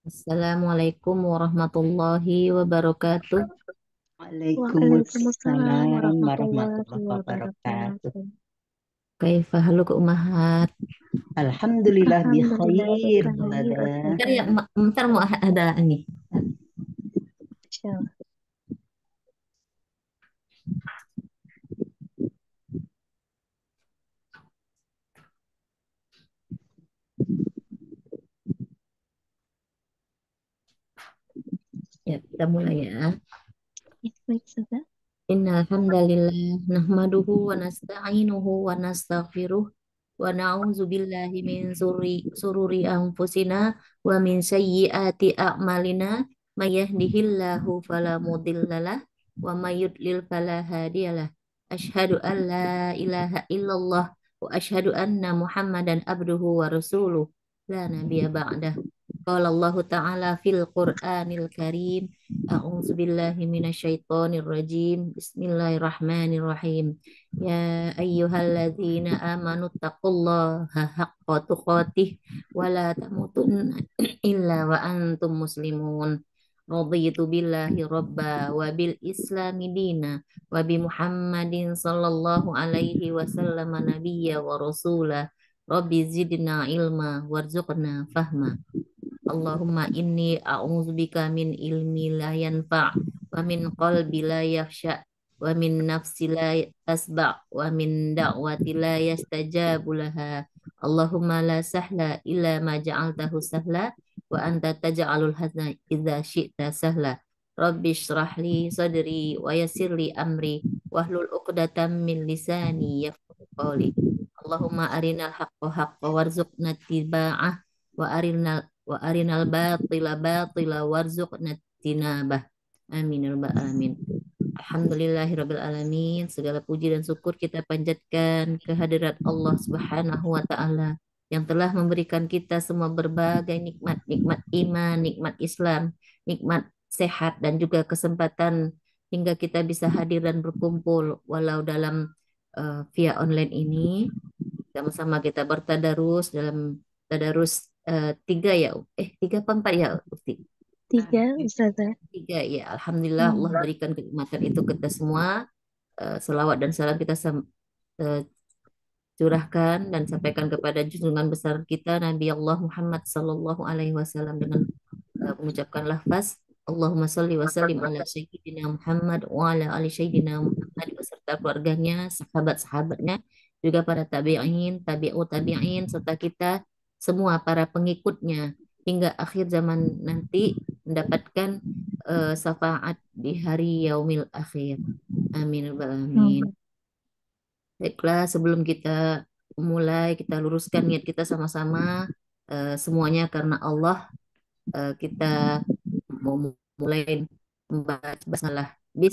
Assalamualaikum warahmatullahi wabarakatuh. Waalaikumsalam Waalaikumsalam warahmatullahi warahmatullahi wabarakatuh. wabarakatuh. Kaifa haluk ummahat? Alhamdulillah bi Alhamdulillah khair bikhair. Nada. Bentar ya, bentar mau ada ini. Insyaallah. Ya, kita mulai ya. Ya, baik saja. Innal hamdalillah nahmaduhu wa nasta'inuhu wa nastaghfiruh wa na'udzu billahi min sururi anfusina wa min sayyiati a'malina may yahdihillahu fala mudhillalah wa may yudlil fala hadiyalah. Asyhadu an la ilaha illallah wa asyhadu anna Muhammadan abduhu wa rasuluh la nabiyya ba'dah. Qala Allah Ta'ala fil Qur'anil Karim. A'udzu billahi minasyaitonir rajim. Bismillahirrahmanirrahim. Ya ayyuhalladzina amanu taqullaha haqqa tuqatih wa la tamutunna illa wa antum muslimun. Raditu billahi rabba wa bil islami dina wa bi Muhammadin sallallahu alaihi wasallam nabiyya wa rasula. Rabbi zidna ilma warzuqna fahma. Allahumma inni a'udzubika min ilmi la yanfa' wa min qalbi la yakhsha wa min nafsi la tasba' wa min da'wati la yastajabu laha. Allahumma la sahla illa ma ja'altahu sahla wa anta taj'alul hazna idza syi'ta sahla. Rabbi shrah li sadri wa yassir li amri wahlul 'uqdatam min lisani yafqahu qawli. Allahumma arinal haqqa haqqa warzuqna tiba'ah wa arinal batila batila warzuqna tinabah. Amin ya rabbal alamin. Alhamdulillahirabbil alamin. Segala puji dan syukur kita panjatkan kehadirat Allah Subhanahu wa taala yang telah memberikan kita semua berbagai nikmat, nikmat iman, nikmat Islam, nikmat sehat dan juga kesempatan hingga kita bisa hadir dan berkumpul walau dalam via online ini. Sama-sama kita bertadarus dalam tadarus tiga ya, tiga apa empat ya, Ukti? Tiga, Ustazah. Tiga ya, Alhamdulillah Allah Hmm. berikan kenikmatan itu kita semua. Selawat dan salam kita eh, curahkan dan sampaikan kepada junjungan besar kita Nabi Allah Muhammad Sallallahu Alaihi Wasallam dengan mengucapkan lafaz Allahumma salli wa sallim ala Sayyidina Muhammad wa ala ali Sayyidina Muhammad beserta keluarganya, sahabat-sahabatnya, juga para tabi'in, tabi'ut tabi'in, serta kita semua para pengikutnya hingga akhir zaman nanti mendapatkan syafaat di hari yaumil akhir. Amin. Ya Rabbal Alamin. Hmm. Baiklah, sebelum kita mulai, kita luruskan niat kita sama-sama. Semuanya karena Allah. Kita mau mulai membaca basmalah.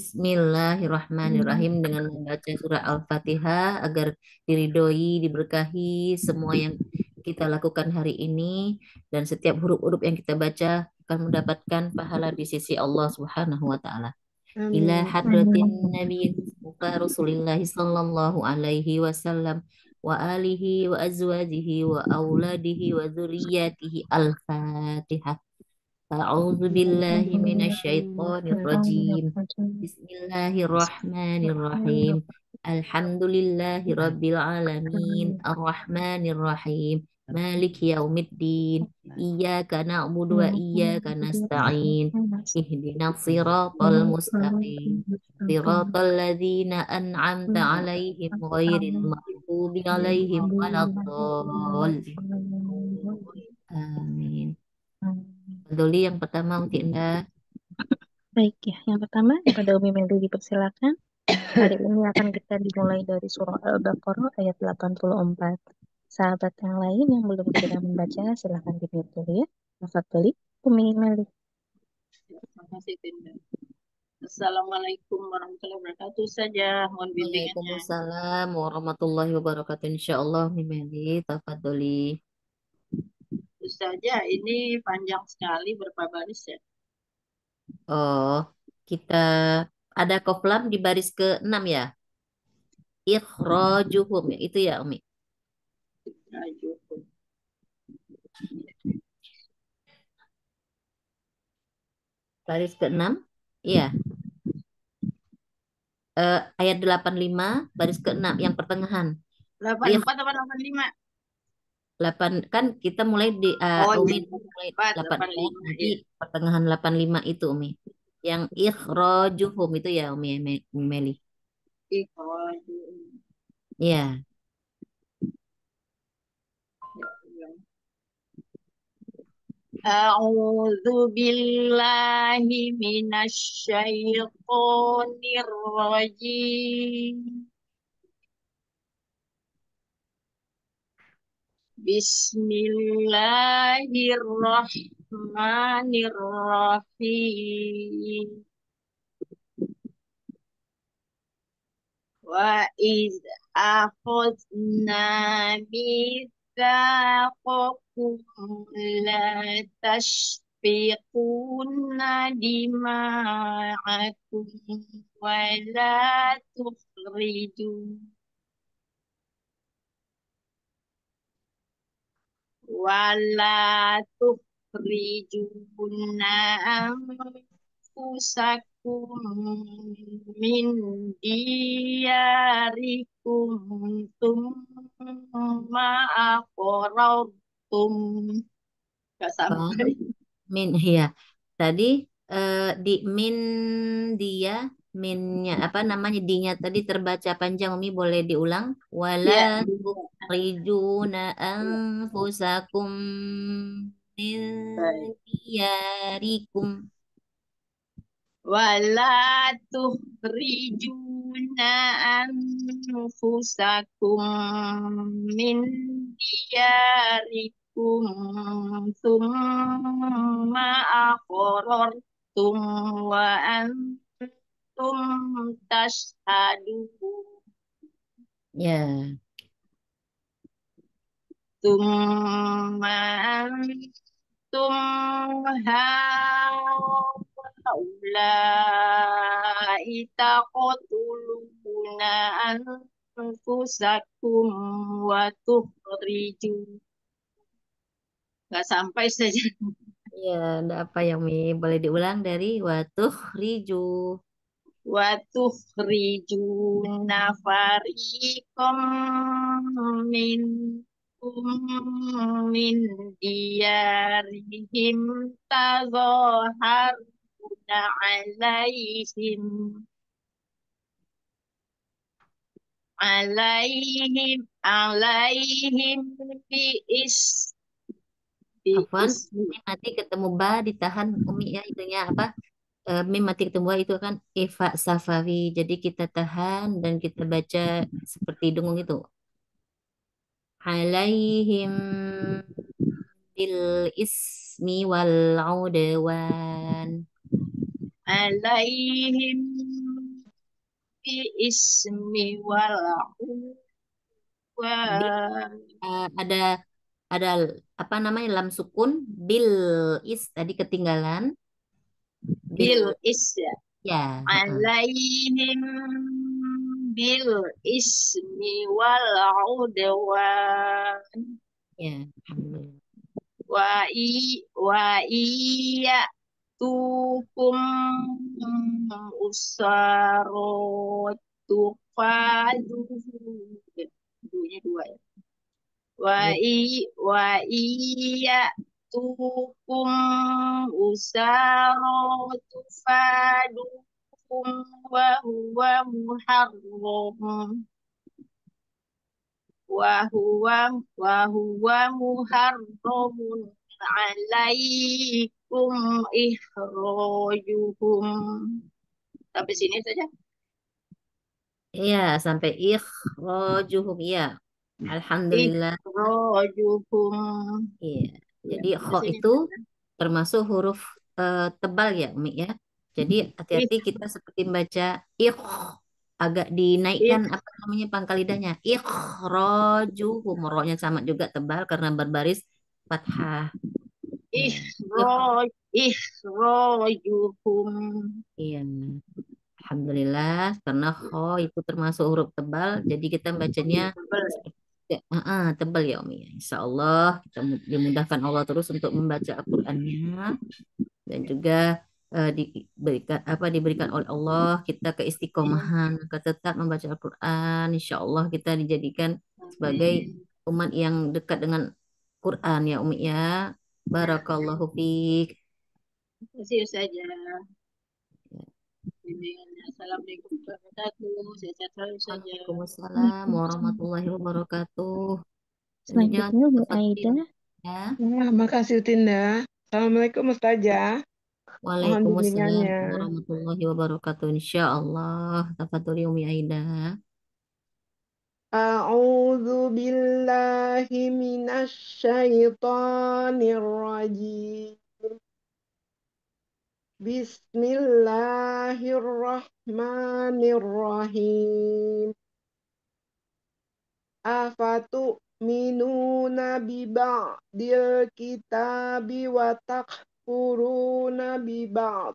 Hmm. Bismillahirrahmanirrahim dengan membaca surah Al-Fatihah agar diridhoi, diberkahi semua yang kita lakukan hari ini dan setiap huruf-huruf yang kita baca akan mendapatkan pahala di sisi Allah Subhanahu wa taala. Ila Amin. hadratin Amin. Nabi Mustafa Rasulillahi sallallahu alaihi wasallam wa alihi wa azwajihi wa auladihi wa dzurriyyatihi al-Fatihah. أعوذ بالله من الشيطان الرجيم. بسم الله الرحمن الرحيم. الحمد لله رب العالمين الرحمن الرحيم مالك يوم الدين إياك نعبد وإياك نستعين اهدنا الصراط المستقيم صراط الذين أنعمت عليهم غير المغضوب عليهم ولا الضالين. Amin. Doli yang pertama untuk Indah. Baik ya, yang pertama kepada Umi Meli dipersilakan. Hari ini akan kita dimulai dari surah Al-Baqarah ayat 84. Sahabat yang lain yang belum bisa membaca, silahkan dimute dulu ya. Tafadholi, Umi Meli. Terima kasih, Tinda. Assalamualaikum warahmatullahi wabarakatuh saja. Mohon bimbingannya. Waalaikumsalam warahmatullahi wabarakatuh. Insyaallah Mimeli, tafadholi. Saja ini panjang sekali berapa baris ya? Oh, kita ada koflam di baris ke-6 ya. Ikhrajuhum ya, itu ya Umi. Raju. baris ke-6. Iya, ayat 85 baris ke-6 yang pertengahan. Delapan Ikh empat apa 85? 8 kan kita mulai di Oh Umi iya, mulai 84, 84 85 nanti ya. pertengahan 85 itu Umi. Yang ikhrajuhum itu ya Umi Meli. Ikhrajuhum. Iya. A'udzu billahi minasyaitonir rajim. Bismillahirrahmanirrahim. Wa iz akhadna mitsaqakum la tashfiquna dima'akum wa la tukhrijun wala tukhrijuna anfusakum min diyarikum thumma aqrartum. Gak Bang, sampai. min ya. Tadi di min dia minnya apa namanya dinya tadi terbaca panjang Umi boleh diulang wala Ya, tukhrijuna anfusakum min baik. diyarikum. Wala tukhrijuna anfusakum min diyarikum thumma aqrartum wa antum tashhadun. Ya, Thumma antum haulai taqtuluna anfusakum wa tukhrijun. Nggak sampai saja. ya, ada apa yang Umi boleh diulang dari watuh riju. Wa tukhrijuna fariqam minkum min diyarihim tazaharuna alaihim alaihim bi Afwan, ismi. ini nanti ketemu ba ditahan Umi ya itunya apa? Mim mati ketemu ba itu kan Eva Safawi. Jadi kita tahan dan kita baca seperti dengung itu. Alaihim bil ismi wal udwan. Alaihim bi ismi wal Bil, udwan. ada ada apa namanya lam sukun bil is tadi ketinggalan Bil bil is ya. ya. Alaihim bil ismi wal udwan Ya, alhamdulillah. wa iya tukum usaratu fadu. Duanya dua ya. Ya, Wa iya tukum usaratu fadukum wa huwa muharram wa huwa muharramun alaikum ikhrajuhum. Sampai sini saja. iya sampai ikhrajuhum iya. Alhamdulillah. Ikhrajuhum. Iya. Ya, Jadi sampai kho sini itu saja. termasuk huruf tebal ya, Umi ya. Jadi Ih, hati-hati kita seperti baca ikh agak dinaikkan ih, apa namanya pangkal lidahnya. Ikhrajuhum. Ro-nya sama juga tebal karena berbaris fathah. Ya. Ikh. ikhrajuhum. Iya. Alhamdulillah karena kho itu termasuk huruf tebal. Jadi kita bacanya Iya, tebal. seperti tebal ya Umi. Insya Allah kita dimudahkan Allah terus untuk membaca Al-Qur'annya dan juga diberikan oleh Allah kita keistiqomahan, ke tetap membaca Al-Quran, insya Allah kita dijadikan sebagai Amin. umat yang dekat dengan Quran ya Umi ya. Barakallahu fiik. Terima kasih saja. Assalamualaikum warahmatullahi wabarakatuh. Sehat selalu saja. Waalaikumsalam Waalaikumsalam. warahmatullahi wabarakatuh. Selanjutnya Selanjutnya Bu Ustaz Aida. Fatin ya. Makasih Tinda. Assalamualaikum Ustazah. Mohon Waalaikumsalam bimbingannya. warahmatullahi wabarakatuh. Insya Allah. Tafadholi Umi Aida. A'udzu billahi minasy syaithanir rajim. Bismillahirrahmanirrahim. Afatu'minuna bi ba'dil kitabi wa takfuruna bi ba'd.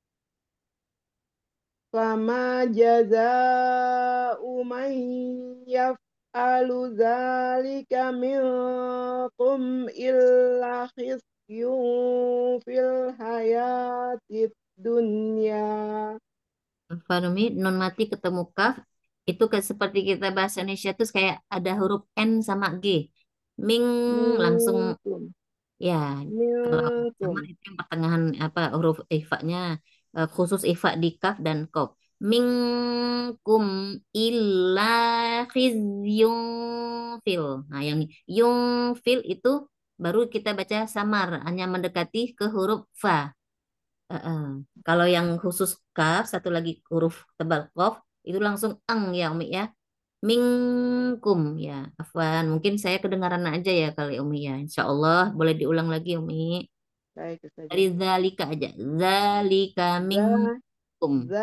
Fama jaza'u man yaf'alu dzalika minkum illa khizyun fil hayatid dunya. Farumi, nun mati ketemu kaf, itu seperti kita bahasa Indonesia tuh kayak ada huruf N sama G. Ming langsung Minkum, ya. Kalau sama minkum. itu yang pertengahan apa huruf ifanya khusus ifa di kaf dan kof. Minkum illa khizyun fil. Nah, yang yung fil itu baru kita baca samar, hanya mendekati ke huruf fa. Heeh. Kalau yang khusus kaf, satu lagi huruf tebal kof, itu langsung eng ya Umi ya. Mingkum ya. Afwan, mungkin saya kedengaran aja ya kali Umi ya. Insya Allah boleh diulang lagi Umi. Baik Dari saja. zalika aja. Zalika Za, minkum. za,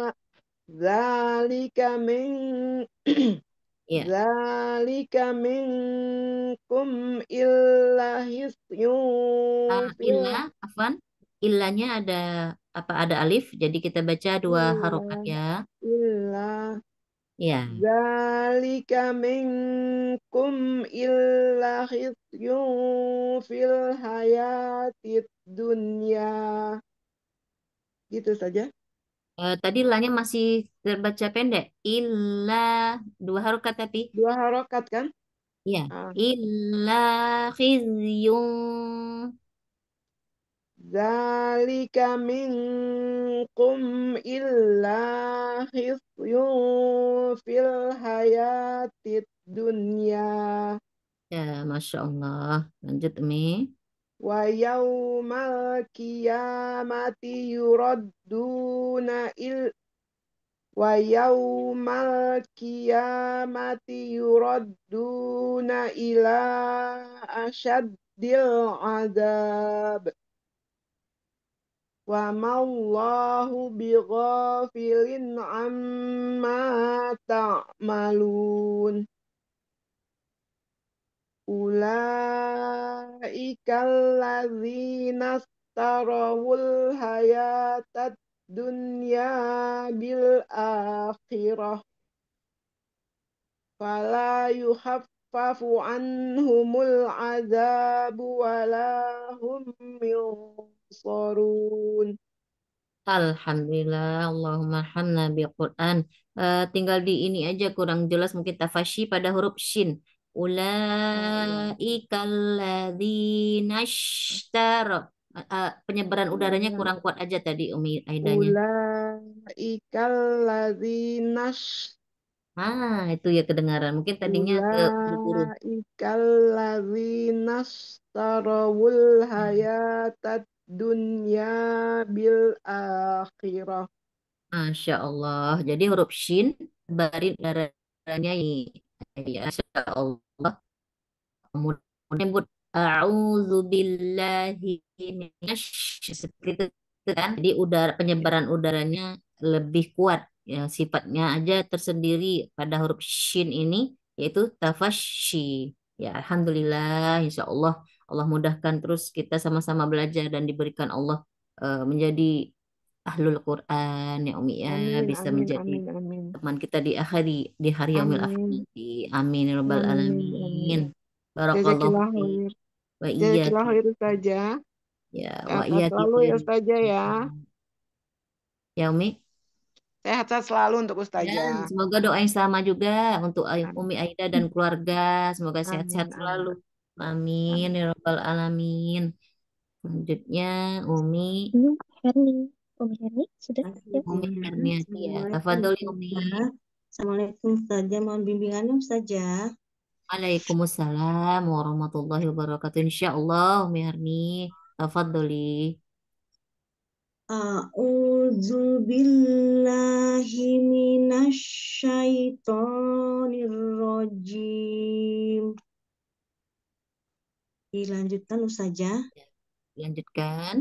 zalika min Ya. zalika minkum illa hisyun fil Illa, afwan. Illanya ada apa ada alif, jadi kita baca dua illa harokat ya. illa Ya. zalika minkum illa khizyun fil hayatid dunya. Gitu saja. Tadi lanya masih terbaca pendek. Illa dua harokat tapi. Dua harokat kan? Ya. Ah, Illa khizyun. zalika minkum illa khizyun fil hayatid dunya. Ya, Masya Allah. Lanjut, Umi. Wa yaumal qiyamati yuradduna wa yaumal qiyamati yuradduna ila asyaddil azab wa mallahu bighafilin amma ta'malun. Ulaika alladzina astarawul hayatad dunya bil akhirah fala yukhaffafu anhumul azabu wala hum yunsarun. Alhamdulillah, Allahumma hamna bil Quran. Tinggal di ini aja kurang jelas mungkin tafashi pada huruf shin. Ulaikal ladzina ishtara. Penyebaran udaranya kurang kuat aja tadi Umi Aidanya. Ulaika alladzina Itu ya kedengaran. Mungkin tadinya ke buru-buru. Ulaikalladzina astarawul hayatad dunya bil akhirah. Masya Allah. Jadi huruf shin barin udaranya ini. Ya, Masya Allah. Kemudian menyebut a'udzu billahi seperti itu kan. Jadi udara penyebaran udaranya lebih kuat ya sifatnya aja tersendiri pada huruf shin ini yaitu tafasyi. Ya alhamdulillah insya Allah Allah mudahkan terus kita sama-sama belajar dan diberikan Allah menjadi ahlul Quran ya Umi ya Amin, bisa amin, menjadi amin, amin. teman kita di hari yaumil akhir Amin, nanti. Amin ya rabbal amin, alamin. amin. Barakallahu Jazakillah fi khair. wa Jazakillah iyyaki. khair saja. Ya wa Sehat iyyaki selalu ya khairan. saja ya. Ya Umi. Sehat-sehat selalu untuk Ya, Ustazah. semoga doa yang sama juga untuk Umi Aida dan keluarga. Semoga sehat-sehat Amin, selalu. amin. Amin Amin. ya Rabbal Alamin. Selanjutnya Umi Ini Herni. Umi Herni sudah ya. Umi Bismillah. Herniati ya. Assalamualaikum Tafadholi Umi. Ustazah. Assalamualaikum Ustazah. Mohon bimbingannya Ustazah. Waalaikumsalam warahmatullahi wabarakatuh. Insya Allah Umi Herni. Tafadholi. A'udzu billahi minasyaitonir rajim. Dilanjutkan Ustazah. Lanjutkan.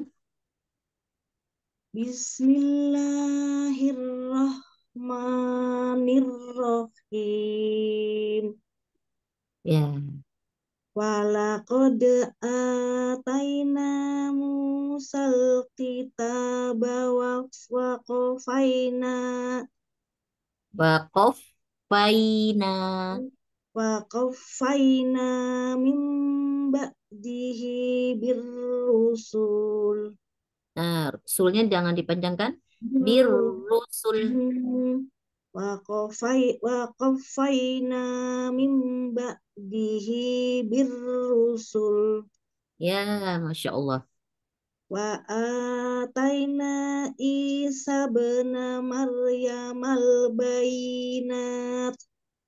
Bismillahirrahmanirrahim. Ya. Walaqad ataina Musal kitaba wa qafaina Waqaf faina. wa qafaina min ba'dihi birrusul Nah, sulnya jangan dipanjangkan. birru- Birusul. wa qafaina min ba'dihi birrusul Ya, Masya Allah. wa ataina Isa bena Maryam al bayinat.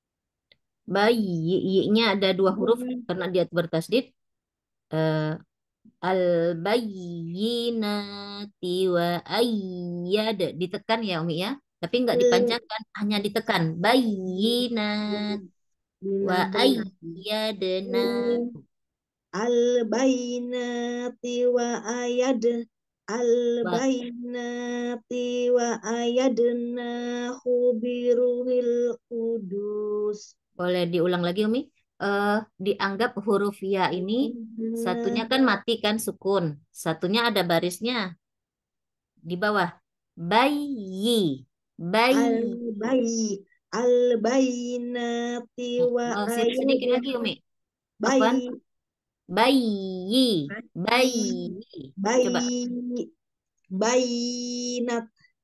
Bayi, nya ada dua huruf karena dia bertasdid. Eh, al bayyinati wa ayyad ditekan ya Umi ya. Tapi nggak dipanjangkan, hanya ditekan. Bayyinat wa Minal bayinat ayyadna. al bayinati wa ayad al Wa- bayinati wa ayadna biruhil kudus. Boleh diulang lagi Umi? Dianggap huruf ya ini satunya kan mati kan sukun. Satunya ada barisnya di bawah. Bayi. al Bayi. bayi al bayinati wa Sedikit ayad lagi Umi. Afwan. bayi Bayi. Bayi. Coba. bayi bayinat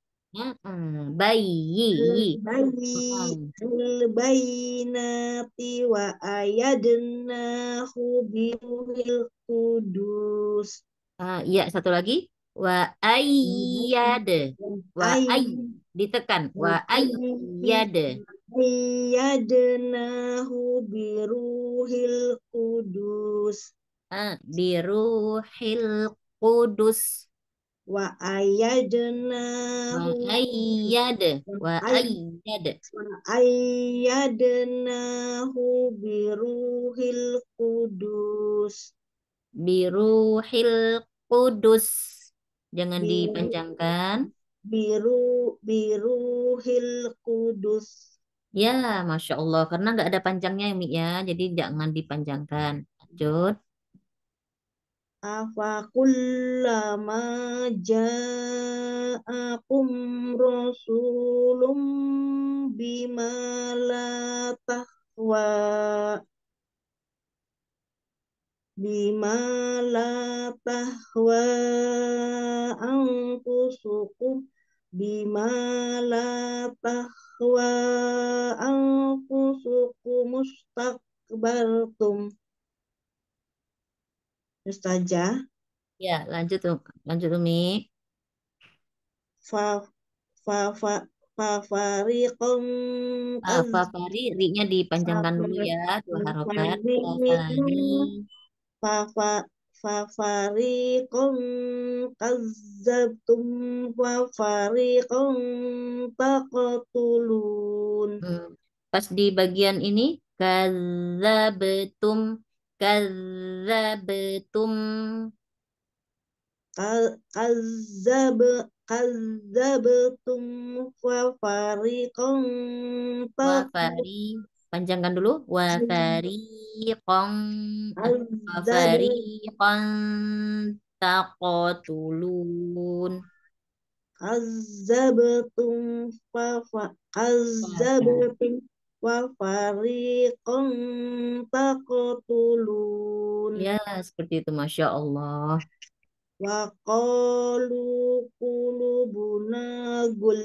Bayi. bayi Mm. bayinati wa ayadnahu biruhil kudus. Iya, satu lagi. Wa ayyad. Wa Ay ay. Ditekan. Wa ayyad. ayadnahu biruhil kudus Biruhil Qudus. wa Wa ayadnahu ayyad. Wa ay ayyad. ayyadnahu biruhil kudus Biruhil Qudus. Jangan biru dipanjangkan. biruhil kudus. Ya, Masya Allah. Karena nggak ada panjangnya ya, Mi ya. Jadi jangan dipanjangkan. Lanjut. Afa kullama ja'akum rasulun bima la tahwa bima la tahwa anfusukum bima la tahwa anfusukum mustakbartum. Ustazah, Ya, lanjut, lanjut Umi. fa fa fa fa fariqum kaz Fafari, ri-nya fa dipanjangkan dulu ya. Dua fa harokat. Fafari. fariqum fa fa fa fariqum kazzabtum wa fariqum taqtulun. Pas di bagian ini, kazzabetum. Kazzabetum. Kazzab kazzabtum wa fariqum Wafari. Panjangkan dulu. Wafari. Kong. kazzab Wafari. Kong. Takotulun. kazzabtum Wafari. kazzabtum wa fariqum taqtulun. Ya, seperti itu. Masya Allah. wa qalu qulubuna gul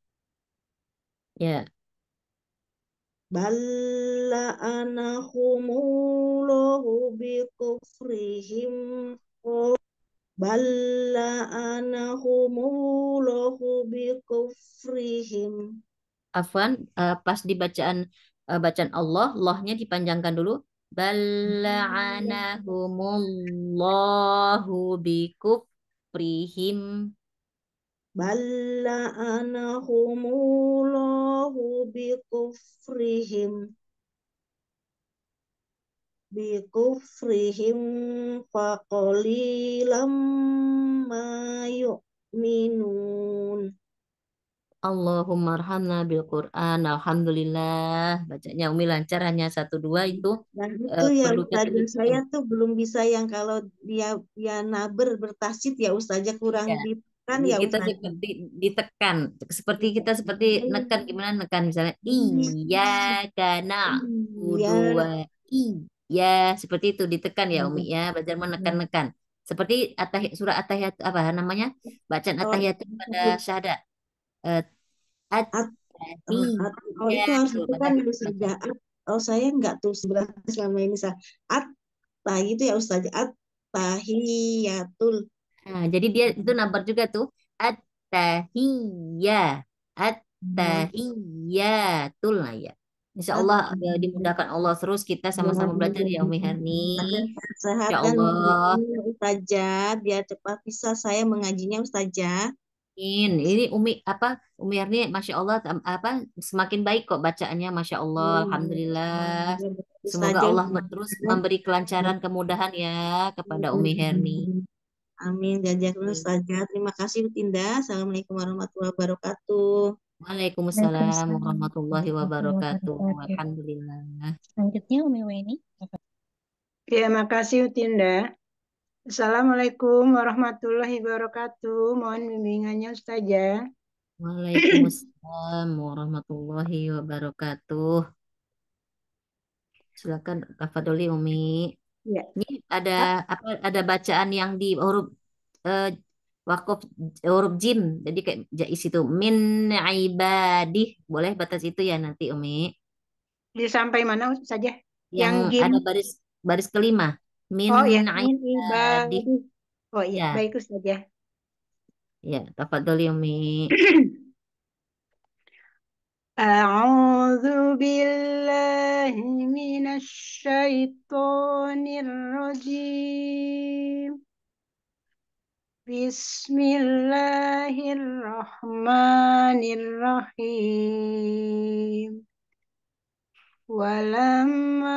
Ya, bal la'anahumullahu bikufrihim bal la'anahumullahu bikufrihim afwan, pas di bacaan Allah, lohnya dipanjangkan dulu. Balla'anahumullahu bikufrihim. bal la'anahumullahu bikufrihim faqalilam ma yu'minun. Allahumma arhamna bil Quran. Alhamdulillah. Bacanya Umi lancar, hanya satu dua itu Dan itu ya perlu kita Ustazah detail. saya tuh belum bisa yang kalau dia naber bertasydid ya Ustazah kurang Ya. ditekan Jadi ya kita Ustazah. seperti ditekan, seperti kita seperti nekan, gimana nekan misalnya iya karena Iya. dua iya, seperti itu ditekan ya Umi ya, belajar menekan-nekan. Seperti surah At-Tahiyat, apa namanya? Bacaan Oh, At-Tahiyat pada syahadat. Eh, at, oh itu At-Tahiyat harus tuh pada ditekan ya Ustazah. bacaan. Oh saya enggak tuh sebelah selama ini saya at gitu ya Ustazah. At-tahiyatul. Nah, jadi dia itu nabar juga tuh at-tahiyya, at-tahiyyatul lah ya. Insya Allah dimudahkan Allah terus, kita sama-sama belajar ya Umi Herni. Sehat Insya dan Allah. Ustazah biar cepat bisa saya mengajinya Ustazah. Ini Umi Herni, Masya Allah, apa semakin baik kok bacaannya, Masya Allah, Alhamdulillah. Semoga Ustazah. Allah terus memberi kelancaran, kemudahan ya kepada Umi Herni. Amin. Jazakallahu Ustazah. Terima kasih Tinda. Assalamualaikum warahmatullahi wabarakatuh. Waalaikumsalam warahmatullahi wabarakatuh. wabarakatuh. Alhamdulillah. Selanjutnya Umi Weni. Ya, makasih Utinda. Assalamualaikum warahmatullahi wabarakatuh. Mohon bimbingannya Ustazah. Waalaikumsalam warahmatullahi wabarakatuh. Silakan Kak Fadoli Umi. Ya. Ini ada bacaan yang di huruf eh, wakaf, huruf jim. Jadi kayak jais itu min ibadih. Boleh batas itu ya nanti Umi. Di sampai mana saja? Yang Yang jim. ada baris kelima. Min Oh ya, min ibadih. ibadih. Oh iya, Ya, baik Ustazah. ya, Kak Fadoli Umi. أعوذ بالله من الشيطان الرجيم بسم الله الرحمن الرحيم ولما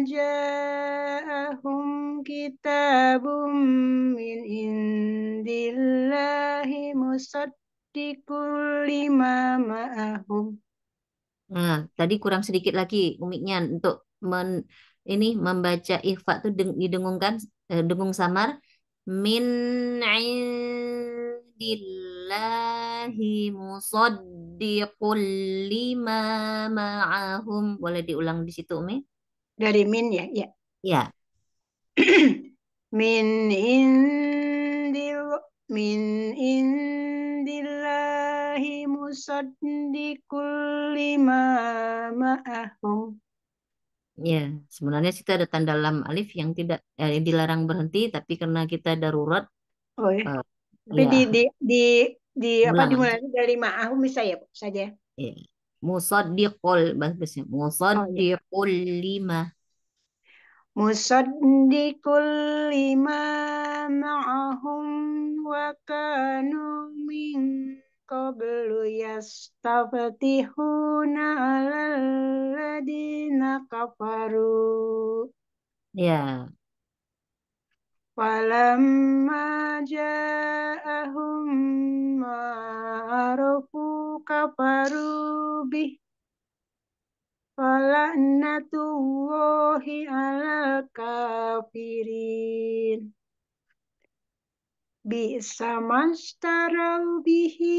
جاءهم كتاب من عند الله مصدق لما معهم. Nah, tadi kurang sedikit lagi umiknya untuk ini membaca ikhfa tuh didengungkan, dengung samar min indillahi musaddiqul lima ma'ahum. Boleh diulang di situ, Umi? Dari min ya, ya. Ya, min indillahi musaddiqul lima ma'ahum. ya. Sebenarnya situ ada tanda lam alif yang tidak dilarang berhenti, tapi karena kita darurat, Oh ya. eh, Tapi ya di apa ulang aja. dimulai dari ma'ahum bisa ya, Bu, saja. Ya. Musaddiqul, bagusnya Oh ya. musaddiqul lima. Musaddiqul lima ma'ahum wa kanu min qablu yastaftihuna 'alal ladina kafaru. Ya, Walamma ja'ahum ma arafu kafaru bih fala'natullahi 'alal kafirin. Bi'sa mastarau bihi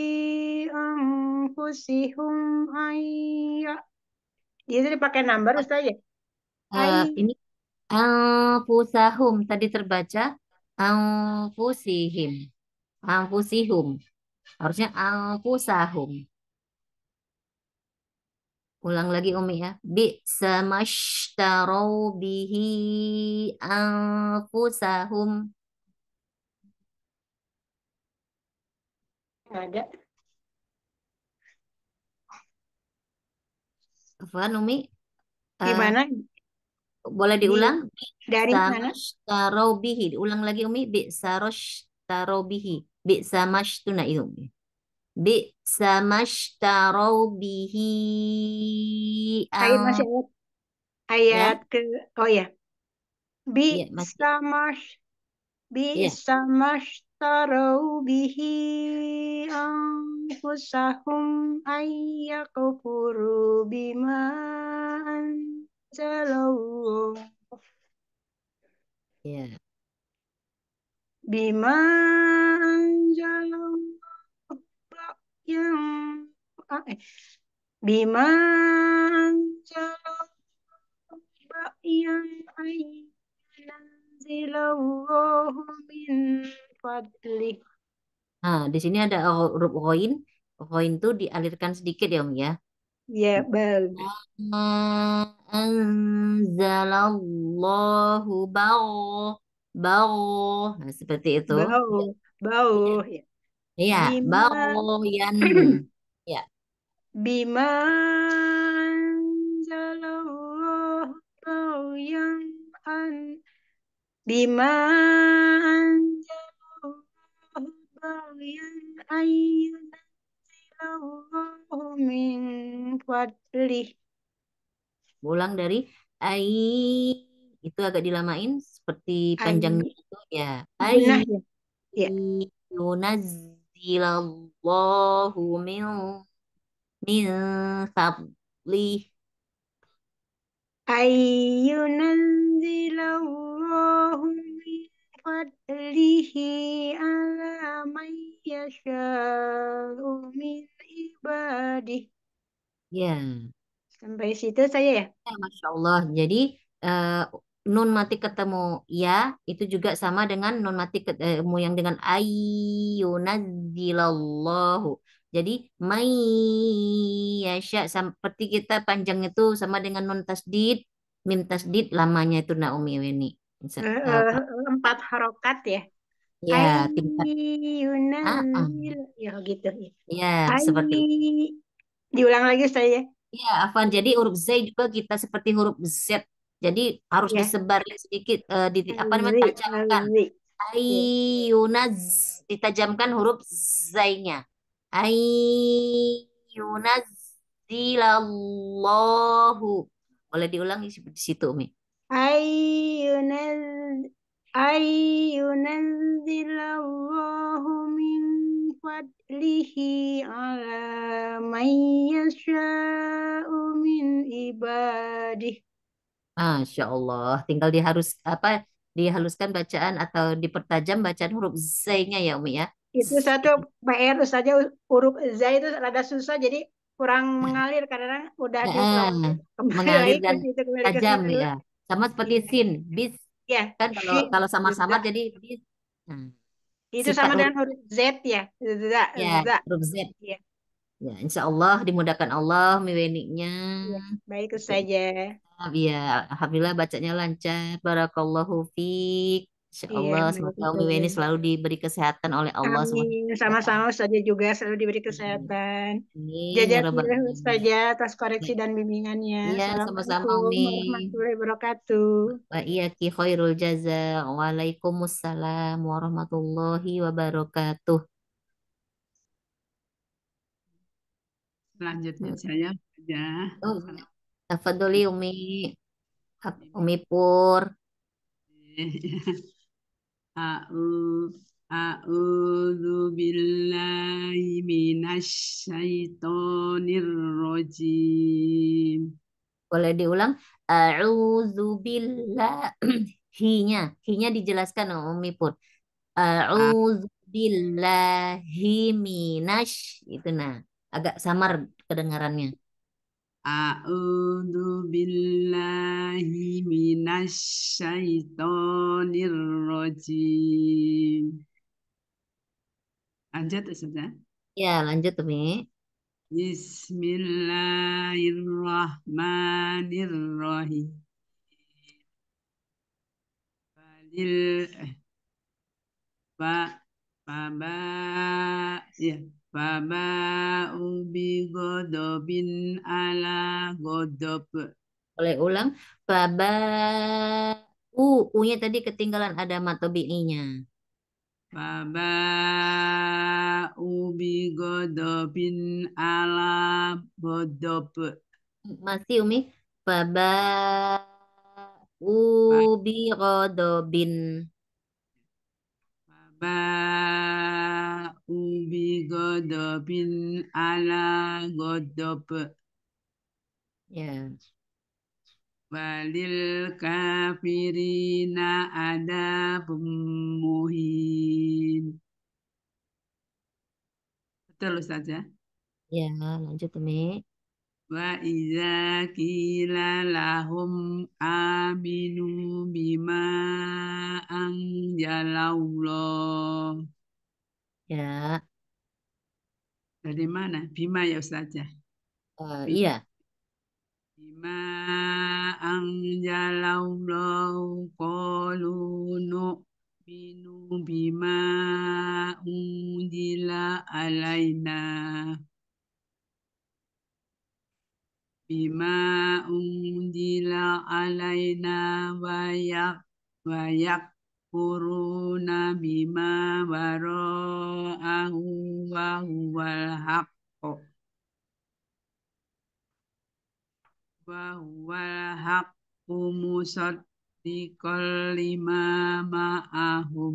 anfusihum ayya. Dia tadi pakai number Ustaz ya? ini anfusahum tadi terbaca Anfusihim. Anfusihum. Harusnya anfusahum. Ulang lagi Umi ya. Bi'samastarau bihi anfusahum. Nggak ada. Afwan Umi. Eh, Gimana? boleh Di diulang? dari mana? Bi'samastarau bihi. Ulang lagi Umi. Bi'sarashtarau bihi. Bi'samashtuna itu Umi. Bi'samastarau bihi Ayat masih ayat ya. ke oh ya. Bi Iya, masih. samash bi Iya. samashtarau bihi anfusahum ayyakfuru bima anzalallahu Iya. bima anzalallahu yang bima anzalallahu yang ayyanzilallahu min fadlih. Nah, di sini ada huruf ghain. Ghain itu dialirkan sedikit ya, Om ya. Ya, bagus. Anzalallahu bagh. Nah, seperti itu. Bau, Iya, bau. Ya. iya, Bima, baghyan. Ya, bima anzalallahu yang an, bima anzalallahu yang ayyunallahu min fadlih. ulang dari ai itu agak dilamain seperti panjangnya Ay, itu ya. Ai gunah ya. Ya. yunazzilallahu min fadlih. Ayyunanzilallahu min fadlihi ala man yasha'u min ibadih. Ya. Sampai situ saya ya. Ya, Masya Allah. Jadi eh, nun mati ketemu ya itu juga sama dengan nun mati ketemu yang dengan ayyunazzilallahu. Jadi may yasha seperti kita panjang itu sama dengan nun tasdid, mim tasdid lamanya itu Naomi Weni. Apa? Empat harokat ya. Ya, tingkat. Ayyunanzil. Ya gitu ya. Ya, Ay, seperti itu. diulang lagi saya. Ya, Afwan. Jadi huruf Z juga kita seperti huruf Z. Jadi harus Ya. disebarin sedikit, di apa namanya, Zi, tajamkan. zi. Ya. Ayunaz, ditajamkan huruf Z-nya. Ayyunazzilallahu. Boleh diulang di situ, Umi. Ayyunaz ayyunazzilallahu min fadlihi ala man yasha'u min ibadih. Masya Allah. Tinggal dihaluskan bacaan atau dipertajam bacaan huruf Z-nya ya, Umi ya. Itu satu PR saja huruf Z itu rada susah jadi kurang mengalir karena udah Heeh, diulang kembali mengalir lagi ke dan situ kembali ke tajam situ. ya. Sama seperti Iya, sin, bis iya. kan kalau Shin kalau juga. samar-samar jadi bis. Nah, Itu sifat sama huruf dengan huruf Z ya. Za, ya, za. huruf Z. Iya, Ya, insya Allah dimudahkan Allah miweniknya. iya. Baik Gitu. saja. Ya, alhamdulillah bacanya lancar. Barakallahu fiik. Insya Iya, Allah baik semoga Umi saja. Weni selalu diberi kesehatan oleh Allah Amin. SWT. Sama-sama saja juga selalu diberi kesehatan. Amin ya rabbal Jazakallah alamin. saja atas koreksi dan bimbingannya. Iya, sama-sama Assalamualaikum Umi. warahmatullahi wabarakatuh. Wa iyaki khairul jaza. Waalaikumsalam warahmatullahi wabarakatuh. Selanjutnya saya aja. Oh, tafadholi Umi. Umi Pur. A'udzu billahi minasyaitonir rajim. Boleh diulang? A'udzubillah. Hi-nya. Hi-nya dijelaskan Umi Pur. A'udzubillahi minasy. Itu nah. Agak samar kedengarannya. A'udzu billahi minasyaitonir rajim. Lanjut Ustaz ya. Ya, lanjut Umi. Bismillahirrahmanirrahim. Balil ba baba ya baba ubi godobin ala godob. Boleh ulang. Baba U-nya tadi ketinggalan ada matobi'inya. Baba ubi godobin ala godob. Masih Umi. Baba Ba- ubi godobin. Baba ubi godobin ala godob. Ya. Walil kafirina ada muhin. Betul Ustaz ya. Ya, lanjut Umi. Wa iza qila lahum aminu bima anjalallah. Ya. Dari mana? Bima ya Ustaz ya. Iya. Bima anjalallah qalu nu'minu bima unjila alaina. Bima unjila alaina wayak kuruna bima wara'ahu wa huwal haqqo wa huwal haqqu musaddiqal lima ma'ahum.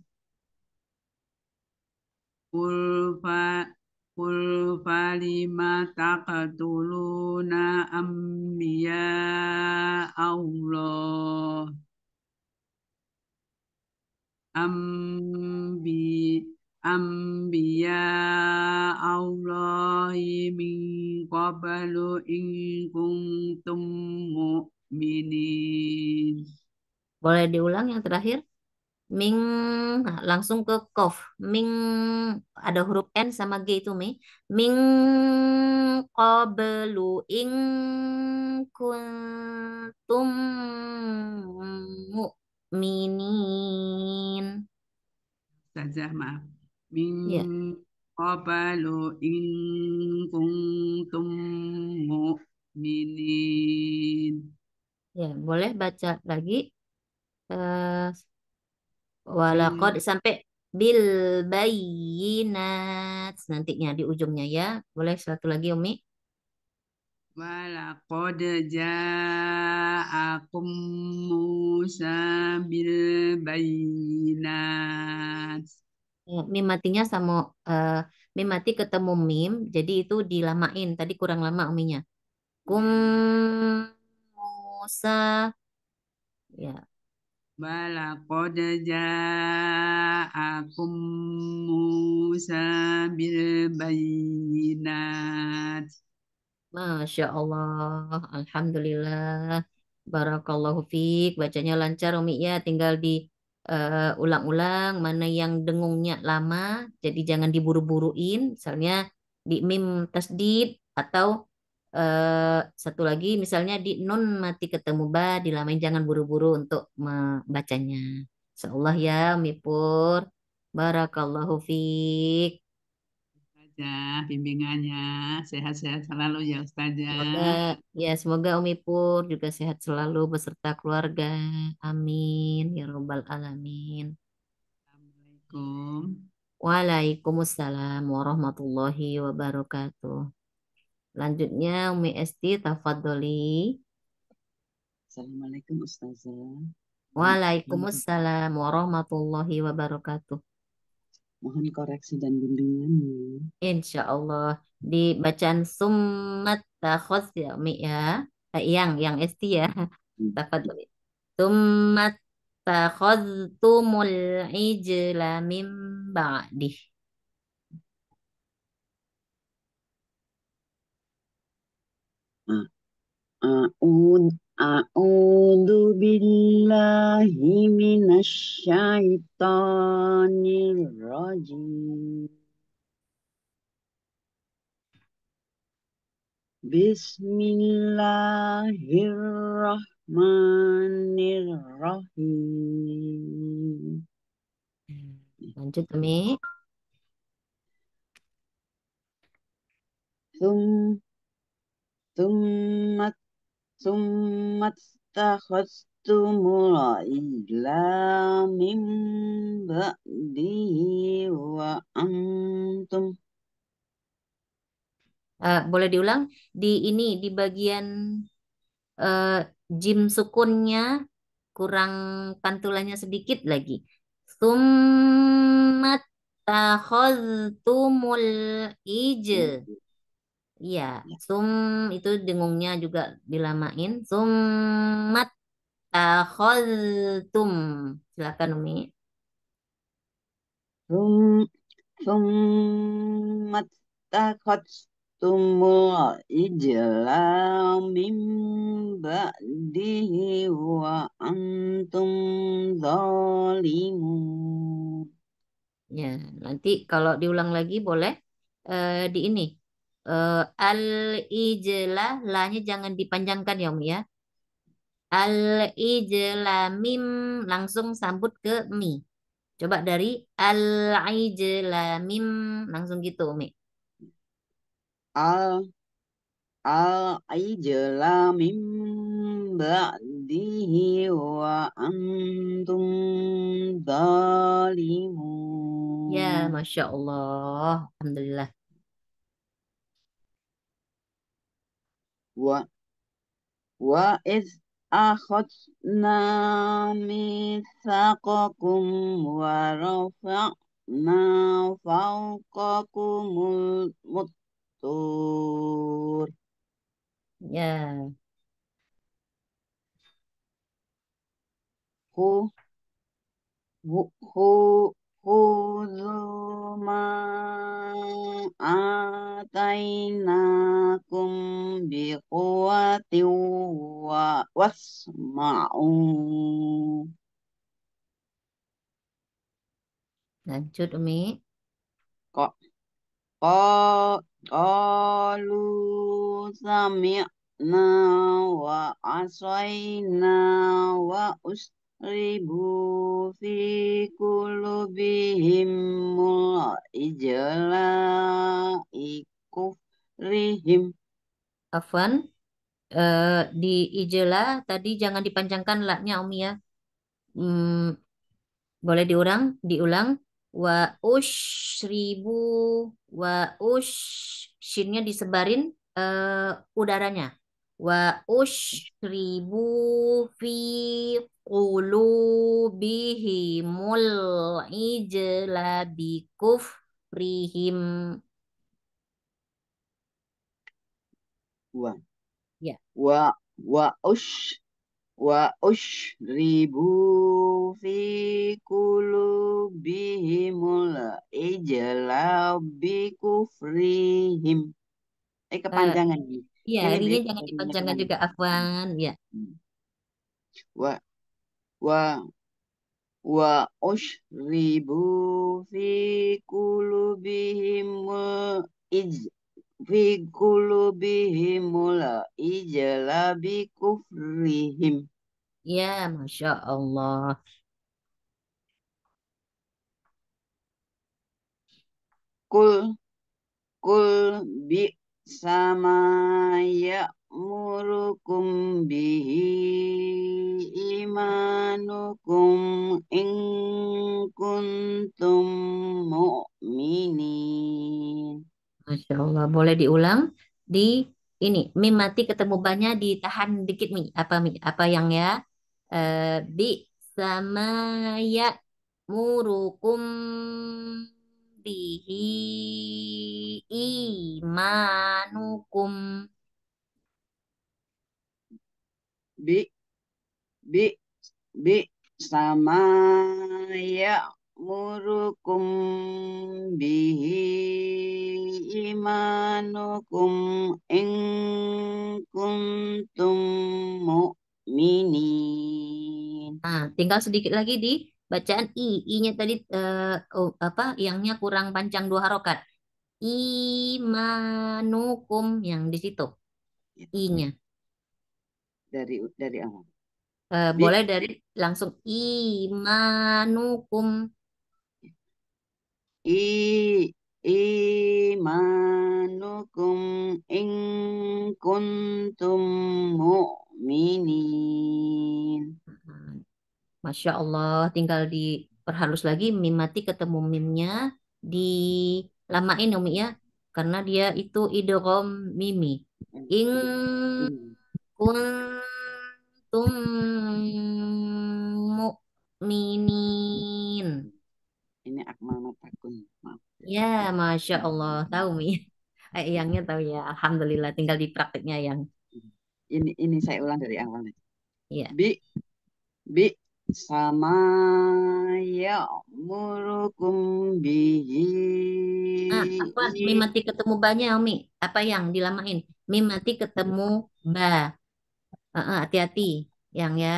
Qul fa Qul falima taqtuluna anbiya Allah ambi anbiya Allahi min qablu in kuntum mu'minin. Boleh diulang yang terakhir? Ming langsung ke kof. Ming ada huruf N sama G itu Mi. Ming qablu in kuntum mu'minin. Saja maaf. Min Ya, qabalu in kuntum mu'minin. ya, boleh baca lagi. Eh, Bil walaqad sampai bil bayyinat nantinya di ujungnya ya. Boleh satu lagi Umi. walaqad ja'akum Musa bil bayyinat. Ya, mim matinya sama mim mati ketemu mim, jadi itu dilamain. Tadi kurang lama uminya. Kum Musa, ya, Walaqad ja'akum Musa bil bayyinat. Masya Allah, Alhamdulillah, Barakallahu fiik. Bacanya lancar Umi ya, tinggal di ulang-ulang mana yang dengungnya lama, jadi jangan diburu-buruin. Misalnya di mim tasdid atau satu lagi misalnya di nun mati ketemu ba, dilamain jangan buru-buru untuk membacanya. Insyaallah ya Umi Pur. Barakallahu fiik. Saja bimbingannya sehat-sehat selalu ya Semoga Ustazah. semoga Umi Pur juga sehat selalu beserta keluarga. Amin ya robbal alamin. Assalamualaikum. Waalaikumsalam warahmatullahi wabarakatuh. Lanjutnya Umi Esti tafadholi. Assalamualaikum Ustazah. Waalaikumsalam warahmatullahi wabarakatuh. Mohon koreksi dan bimbingannya. Insya Allah di bacaan summat takhos ya Umi ya. Yang Esti ya. Tafadholi. Summat takhadtumul ijla min ba'dih. Ah, A'udzu billahi minasyaitonir rajim. Bismillahirrahmanirrahim. Lanjut, Umi. Sum summat summat takhastumul ijla min ba'dihi wa antum. Boleh diulang di ini di bagian eh, jim sukunnya kurang pantulannya sedikit lagi. Summat takhaztumul ije. Iya, sum itu dengungnya juga dilamain. Summat takhaztum. Silakan Umi. Sum summat takhastumul ijla min ba'dihi wa antum zalimun. Ya, nanti kalau diulang lagi boleh di ini. Al-ijlah, la-nya jangan dipanjangkan ya, Umi ya. Al-ijlamim langsung sambut ke mi. Coba dari al-ijlamim langsung gitu, Umi. Al ijla min ba'dihi wa antum Ya, zalimun. Masya Allah. Alhamdulillah. Wa wa iz akhadna mitsaqakum wa rafa'na fawqakumul muttur. Ya, Hu hu hu khudhu ma atainakum biquwwatin wa wasma'u. lanjut Umi. Kok qalu sami'na wa asaina wa usribu fi qulubihimul ijla ikufrihim. Afwan, di ijelah tadi jangan dipanjangkan laknya Umi ya. Hmm, boleh diulang. Wa ushribu, wa ush, shinnya disebarin udaranya. Wa ushribu fi qulubihimul ijla bikufrihim. Wa Ya. wa wa ushribu fi qulubihimul ijla bikufrihim. Eh, Kepanjangan ini. Iya, Ini rinya deh jangan tadinya dipanjangkan kenapa? juga, Afwan. Ya, Wa wa wa ushribu fi qulubihimul ij fi qulubihimul ijla bikufrihim. ya, Masya Allah. Kul Kul bi sama ya'murukum bihi imanukum in kuntum mu'minin. Masya Allah. Boleh diulang di ini. Mim mati ketemu banyak ditahan dikit Mi. Apa Mi? Apa yang ya? Bi sama ya murukum bihi imanukum. Bi bi bi sama ya'murukum bihi imanukum in kuntum mu'minin. Nah, tinggal sedikit lagi di bacaan i. I-nya tadi yangnya kurang panjang 2 harokat. Imanukum yang di situ. Ya, I-nya. dari awal. Bi Boleh dari langsung imanukum. i imanukum in kuntum mu'minin. Masya Allah, tinggal diperhalus lagi mim mati ketemu mimnya dilamain Umi ya, karena dia itu idgham mimi. In kuntum mu'minin. Ini akmal matakun. Maaf. Ya, Masya Allah, tahu Mi. Yangnya tahu ya, Alhamdulillah. Tinggal di prakteknya yang. Ini saya ulang dari awal. Ya. Bi sama ya'murukum bihi Nah, apa mim mati ketemu ba-nya, Umi? Apa yang dilamain? Mim mati ketemu ba. Hati-hati, yang ya.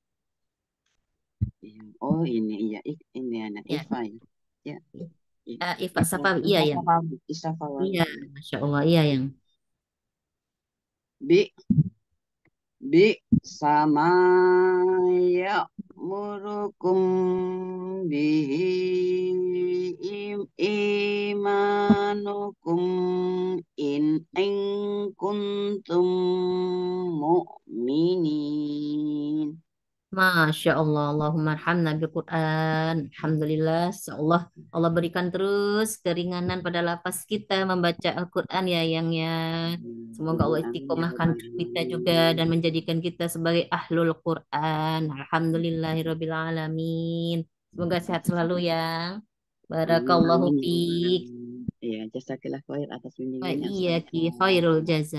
Oh ini iya ini anak Ya. Ifa ya. Ifa Safawi, iya yang. Isafawi. Iya, Masya Allah, iya yang. Bi sama ya'murukum bihi imanukum in kuntum mu'minin. Masya Allah, Allahumma arhamna bil Quran. Alhamdulillah, Allah berikan terus keringanan pada lapas kita membaca Al-Quran ya yang ya. Semoga Allah Amin ya istiqomahkan rabbal kita juga dan alamin. menjadikan kita sebagai ahlul Quran. Alhamdulillahirabbil alamin. Semoga sehat selalu ya. Barakallahu Amin. fiik. Iya, jazakillah khair atas Wa bimbingannya iya ki Ustazah. khairul jaza.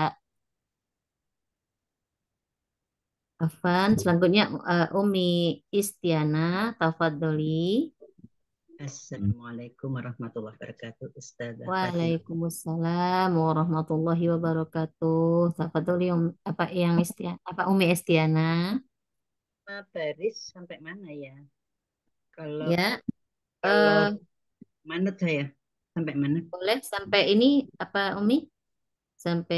Afan, selanjutnya Umi Istiana, tafadholi. Assalamualaikum warahmatullahi wabarakatuh, Ustazah Fatimah. Waalaikumsalam warahmatullahi wabarakatuh. Tafadholi apa yang Umi Istiana? Baris sampai mana ya? Kalau Ya, kalau eh, manut saya sampai mana? boleh sampai ini apa Umi? Sampai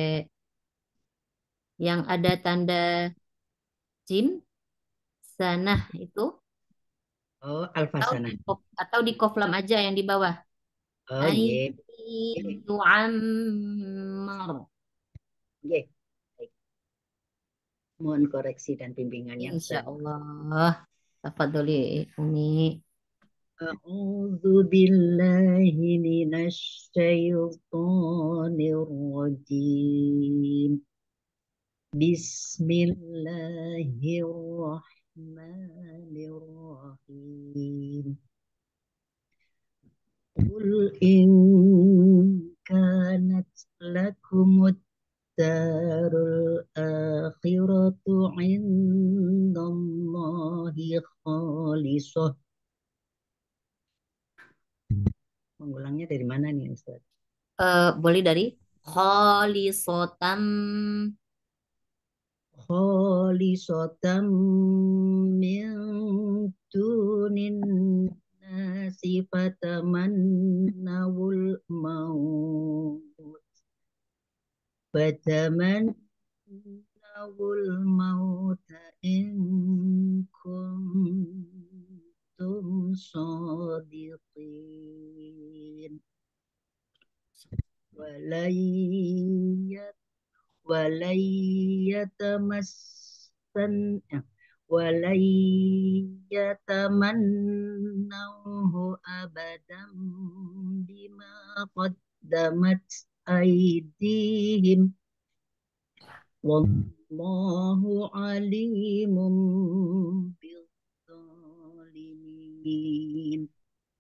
yang ada tanda jim sanah itu Oh, atau Al-Fasanah. atau di koflam aja yang di bawah. Oh, ye. Yu'ammar. Ye. Baik. Mohon koreksi dan bimbingannya, Insya Ustaz. Allah. Tafadholi Umi. A'udzu billahi minasy syaithanir rajim. Bismillahirrahmanirrahim. Qul in kanat lakumud darul akhiratu indallahi khalisah. Mengulangnya dari mana nih, Ustaz? Boleh dari khalisotam Khalisatan min dunin nasi fatamannawul maut. Fatamannawul mauta in kuntum sadiqin. Walayyatamassan walayyatamannahu abadan bima qaddamat aydihim wallahu alimun bizzalimin.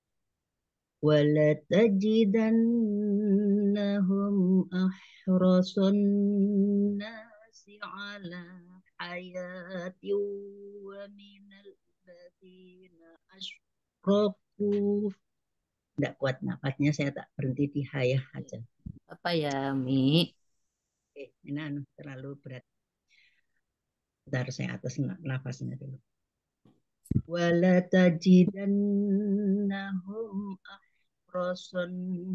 ولتجدنهم أحرص الناس على حياة ومن الذين أشركوا Tidak kuat napasnya, saya tak berhenti di hayah aja. Apa ya, Mi? Oke, ini terlalu berat. Bentar, saya atas nafasnya dulu. Wala tajidannahum ahrasun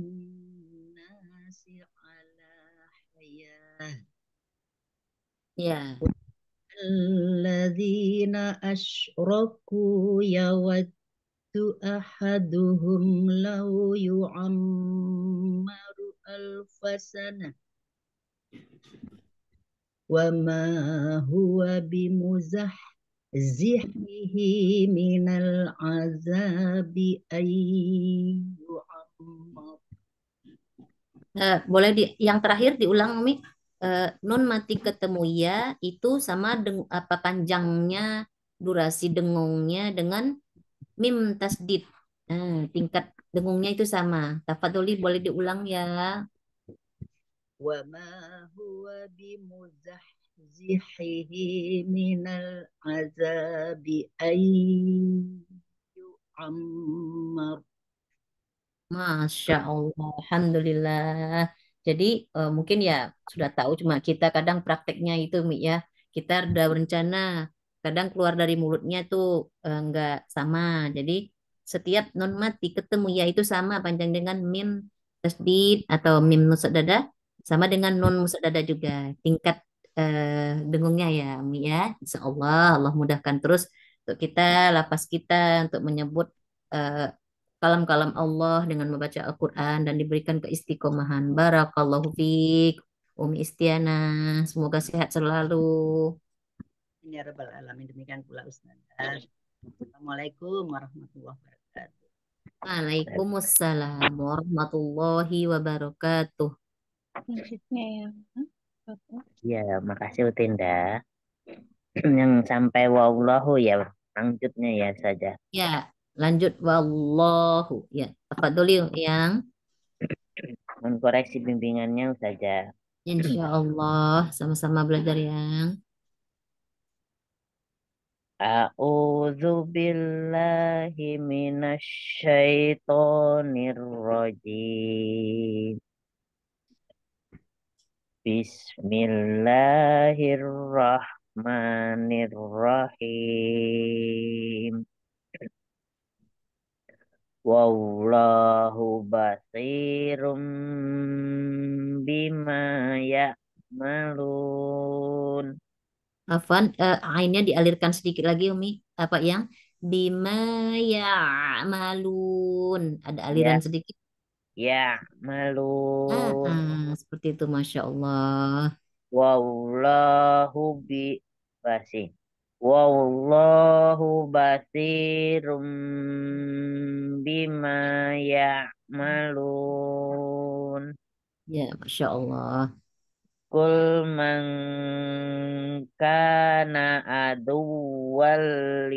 nasi ala hayah Ya, alladzina asyraku yawaddu ahaduhum law yu'ammaru alfasana wa ma huwa bimuzahzihihi minal azabi ayyu'ammar. boleh yang terakhir diulang, Mi. Nun mati ketemu ya itu sama apa panjangnya durasi dengungnya dengan mim tasdid. Tingkat dengungnya itu sama. Tafadholi boleh diulang ya. Wa ma huwa bimuzahzihihi minal azabi ayyu'ammar. Masya Allah, Alhamdulillah. Jadi mungkin ya sudah tahu cuma kita kadang prakteknya itu Mi ya. Kita udah berencana, kadang keluar dari mulutnya tuh nggak sama. Jadi setiap non mati ketemu ya itu sama panjang dengan mim tasdid atau mim musaddada sama dengan non musaddada juga. Tingkat dengungnya ya Mi ya. Insya Allah, Allah mudahkan terus untuk kita, lapas kita untuk menyebut eh, kalam-kalam Allah dengan membaca Al-Quran dan diberikan keistiqomahan. Barakallahu fiik, Umi Istiana. Semoga sehat selalu. Ya Rabbal Alamin, demikian pula Ustaz. Assalamualaikum warahmatullahi wabarakatuh. Waalaikumsalam warahmatullahi wabarakatuh. Selanjutnya yang Ya, makasih Utinda. Yang sampai wallahu ya, lanjutnya ya saja. Ya, lanjut wallahu. Ya, apa dulu yang Mengkoreksi bimbingannya saja. insya Allah sama-sama belajar yang A'udzu billahi minasyaitonir rajim. Bismillahirrahmanirrahim. Wallahu basirum bima ya'malun. Afan, ainnya dialirkan sedikit lagi Umi. Apa yang bima ya'malun. Ada aliran Ya, sedikit. ya'malun. Seperti itu, Masya Allah. Wallahu basir. Wallahu basirum bima ya'malun. Ya, Masya Allah. Kul man kana aduwwal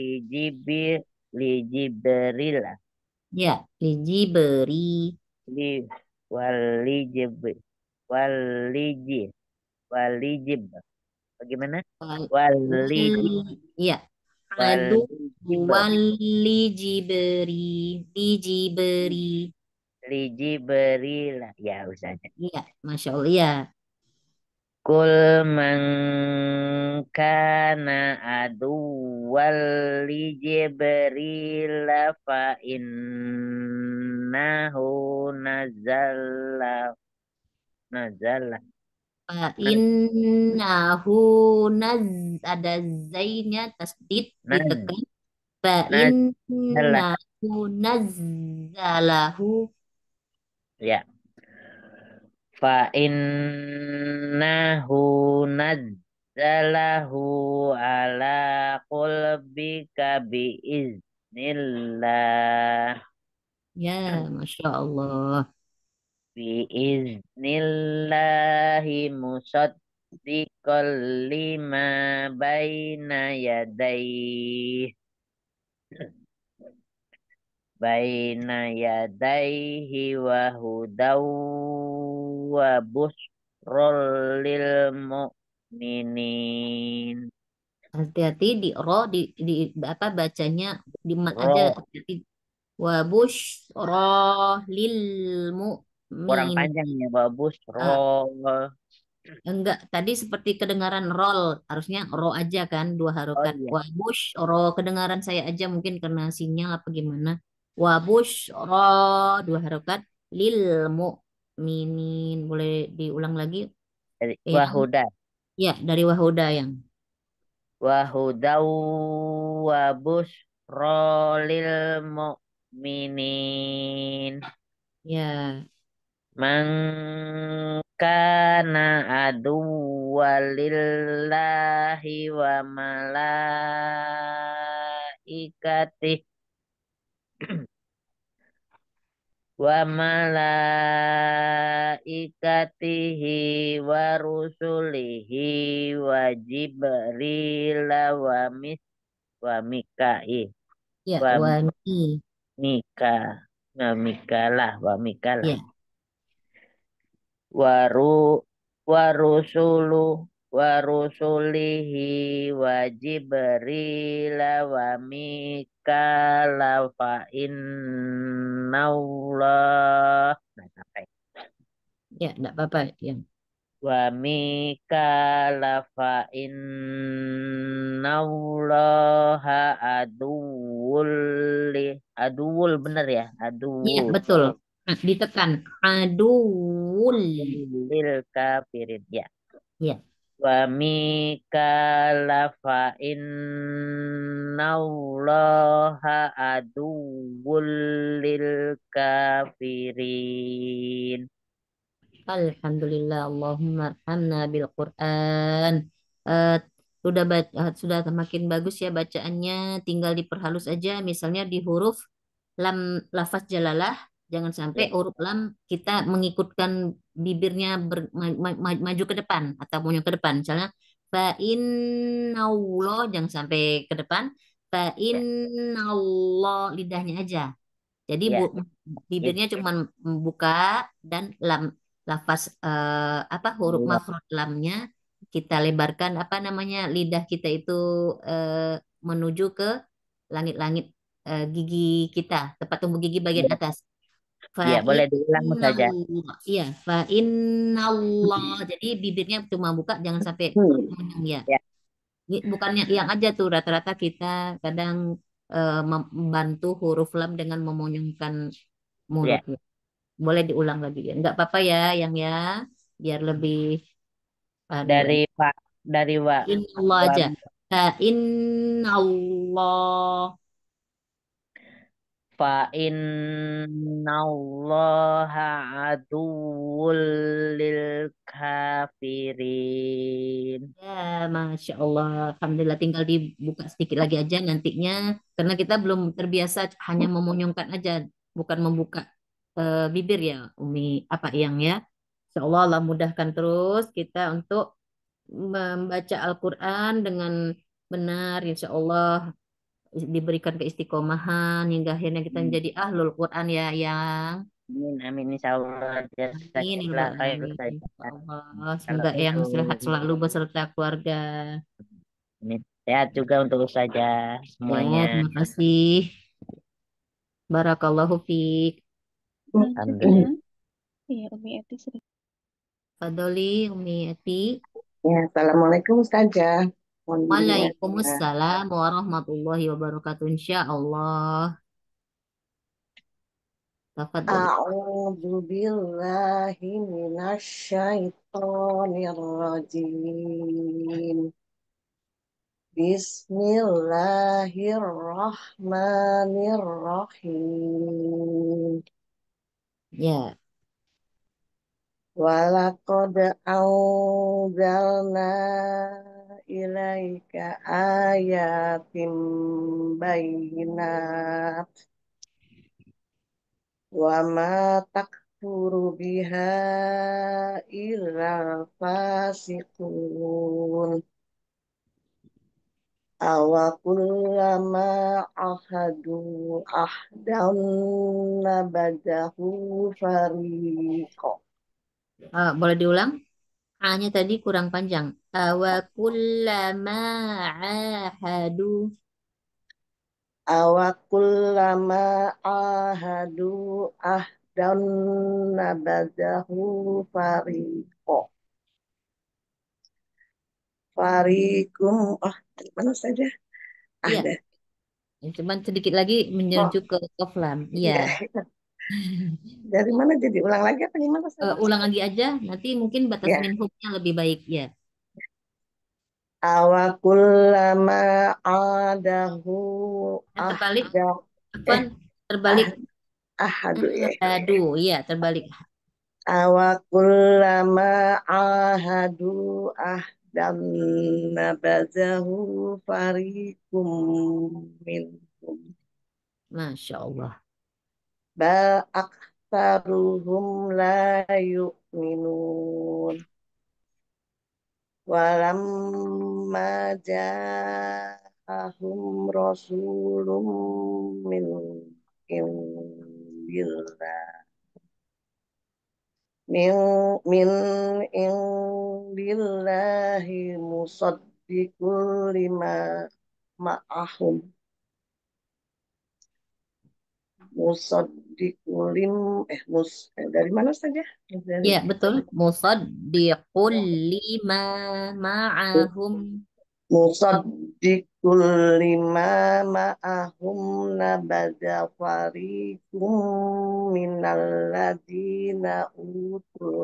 li Jibril Ya, lijiberi. li walijib walijib walijib bagaimana walijib Ya, adu walijib walijiberi. Lijiberi. Jibril ya Ustaz. Iya, Masya Allah. Ya, Kul man kana aduwwal li Jibril fa innahu nazala Fa innahu naz ada zainnya tasdid naz ditekan. Fa nazala innahu nazzalahu ya fa innahu nazzalahu ala qalbika bi iznillah ya, Masya Allah. Biiznillahi musaddiqal lima baina yadaihi wa hudaw wa busrol lil mu'minin. Hati-hati di ro di apa bacanya di mat aja. Roh Hati-hati. Wa busyra lil Kurang mu'min. panjang ya, bagus. Ah, Roll. enggak, tadi seperti kedengaran roll, harusnya ro aja kan, dua Oh harokat. iya. Wa busyra, kedengaran saya aja mungkin karena sinyal apa gimana. Wa busyra, dua harokat, lil mu'minin. Boleh diulang lagi? Yang, Wahuda. ya, dari wahuda yang. Wahudau wabus rolil mu'minin. Ya, Mangkana aduwalillahi wa malaikatih wa malaikatihi wa rusulihi wa jibril wa mikaih ya, wa wa mi. mika wa mikalah wa mikalah Ya, waru warusulu warusulihi wa jibril wa mikala fa innallah nah, sampai ya, enggak apa-apa yang. wa mikala fa innallaha aduwul bener ya Iya, aduwul betul. Nah, ditekan. Adul. lil kafirin ya Ya, wa mikala fa innallaha aduwwul lil kafirin. Alhamdulillah. Allahumma arhamna bil Quran. Eh, sudah makin bagus ya bacaannya. Tinggal diperhalus aja. Misalnya di huruf lam lafaz jalalah. Jangan sampai Ya, huruf lam kita mengikutkan bibirnya maju ke depan atau mundur ke depan. Misalnya fa innallah jangan sampai ke depan. Fa ya, innallah lidahnya aja. Jadi ya. bibirnya cuma buka dan lafaz apa huruf Itu. makhraj lamnya kita lebarkan apa namanya lidah kita itu menuju ke langit-langit gigi kita, tempat tumbuh gigi bagian Ya, atas. Fa ya, boleh diulang saja. innallah, iya, fa innallah. Jadi bibirnya cuma buka, jangan sampai menang ya. Ya, Bukannya yang aja tuh rata-rata kita kadang membantu huruf lam dengan memonyongkan mulut. ya. Boleh diulang lagi ya. Enggak apa-apa ya yang ya, biar lebih anu Dari lagi. Pak dari Innallah wa aja. Innallah. fa innallaha aduwwul lil kafirin. Ya, Masya Allah. Alhamdulillah tinggal dibuka sedikit lagi aja nantinya. Karena kita belum terbiasa hanya memonyongkan aja, bukan membuka bibir ya, Umi. Apa yang ya? Insya Allah Allah mudahkan terus kita untuk membaca Al-Quran dengan benar. Insya Allah diberikan keistiqomahan hingga akhirnya kita menjadi ahlul Quran ya yang. Amin, amin, insya Allah. Amin, ya Jazakallah Rabbal khair Alamin. Ustaz. Insya Allah. Kalau Semoga yang gitu, sehat selalu beserta keluarga. amin. Sehat juga untuk saja Ya, semuanya. terima kasih. Barakallahu fiik. Lanjut ya. Alhamdulillah. Iya, Umi Eti sudah. Fadoli, Umi Ati. Ya, Assalamualaikum Ustazah. Mohon bimbingan. Waalaikumsalam warahmatullahi wabarakatuh. Insya Allah. Tafadhol. A'udzu billahi minasyaitonir rajim. Bismillahirrahmanirrahim. Ya, Walaqad anzalna ilaika ayatin bayyinat wa ma takfuru biha illa fasiqun awa kullama ahadu ahdan nabadahu fariqo. boleh diulang? A-nya tadi kurang panjang. Awa kullama ahadu. awakullama ahadu ahdan nabadahu fariqo. Farikum, dari mana saja? Iya, Ada. cuman sedikit lagi Oh, menuju ke koflam. Iya. iya. Dari mana jadi? Ulang lagi apa gimana saja? Ulang lagi aja, nanti mungkin batas Ya. minhumnya lebih baik ya. Awakullama adahu Terbalik, ahda. Afwan, Ah, terbalik. ahadu ya. Aduh, iya terbalik. Awakullama ahadu ahdan nabazahu farikum minhum. Masya Allah. Bal aktsaruhum la yu'minun. Walamma ja'ahum rasulun min indillah min min indillahi musaddiqul lima ma'ahum musaddiqul lim dari mana saja? Dari Ya, betul. Musaddiqul lima ma'ahum. musaddiqul lima ma'ahum nabada fariqum minal ladina utul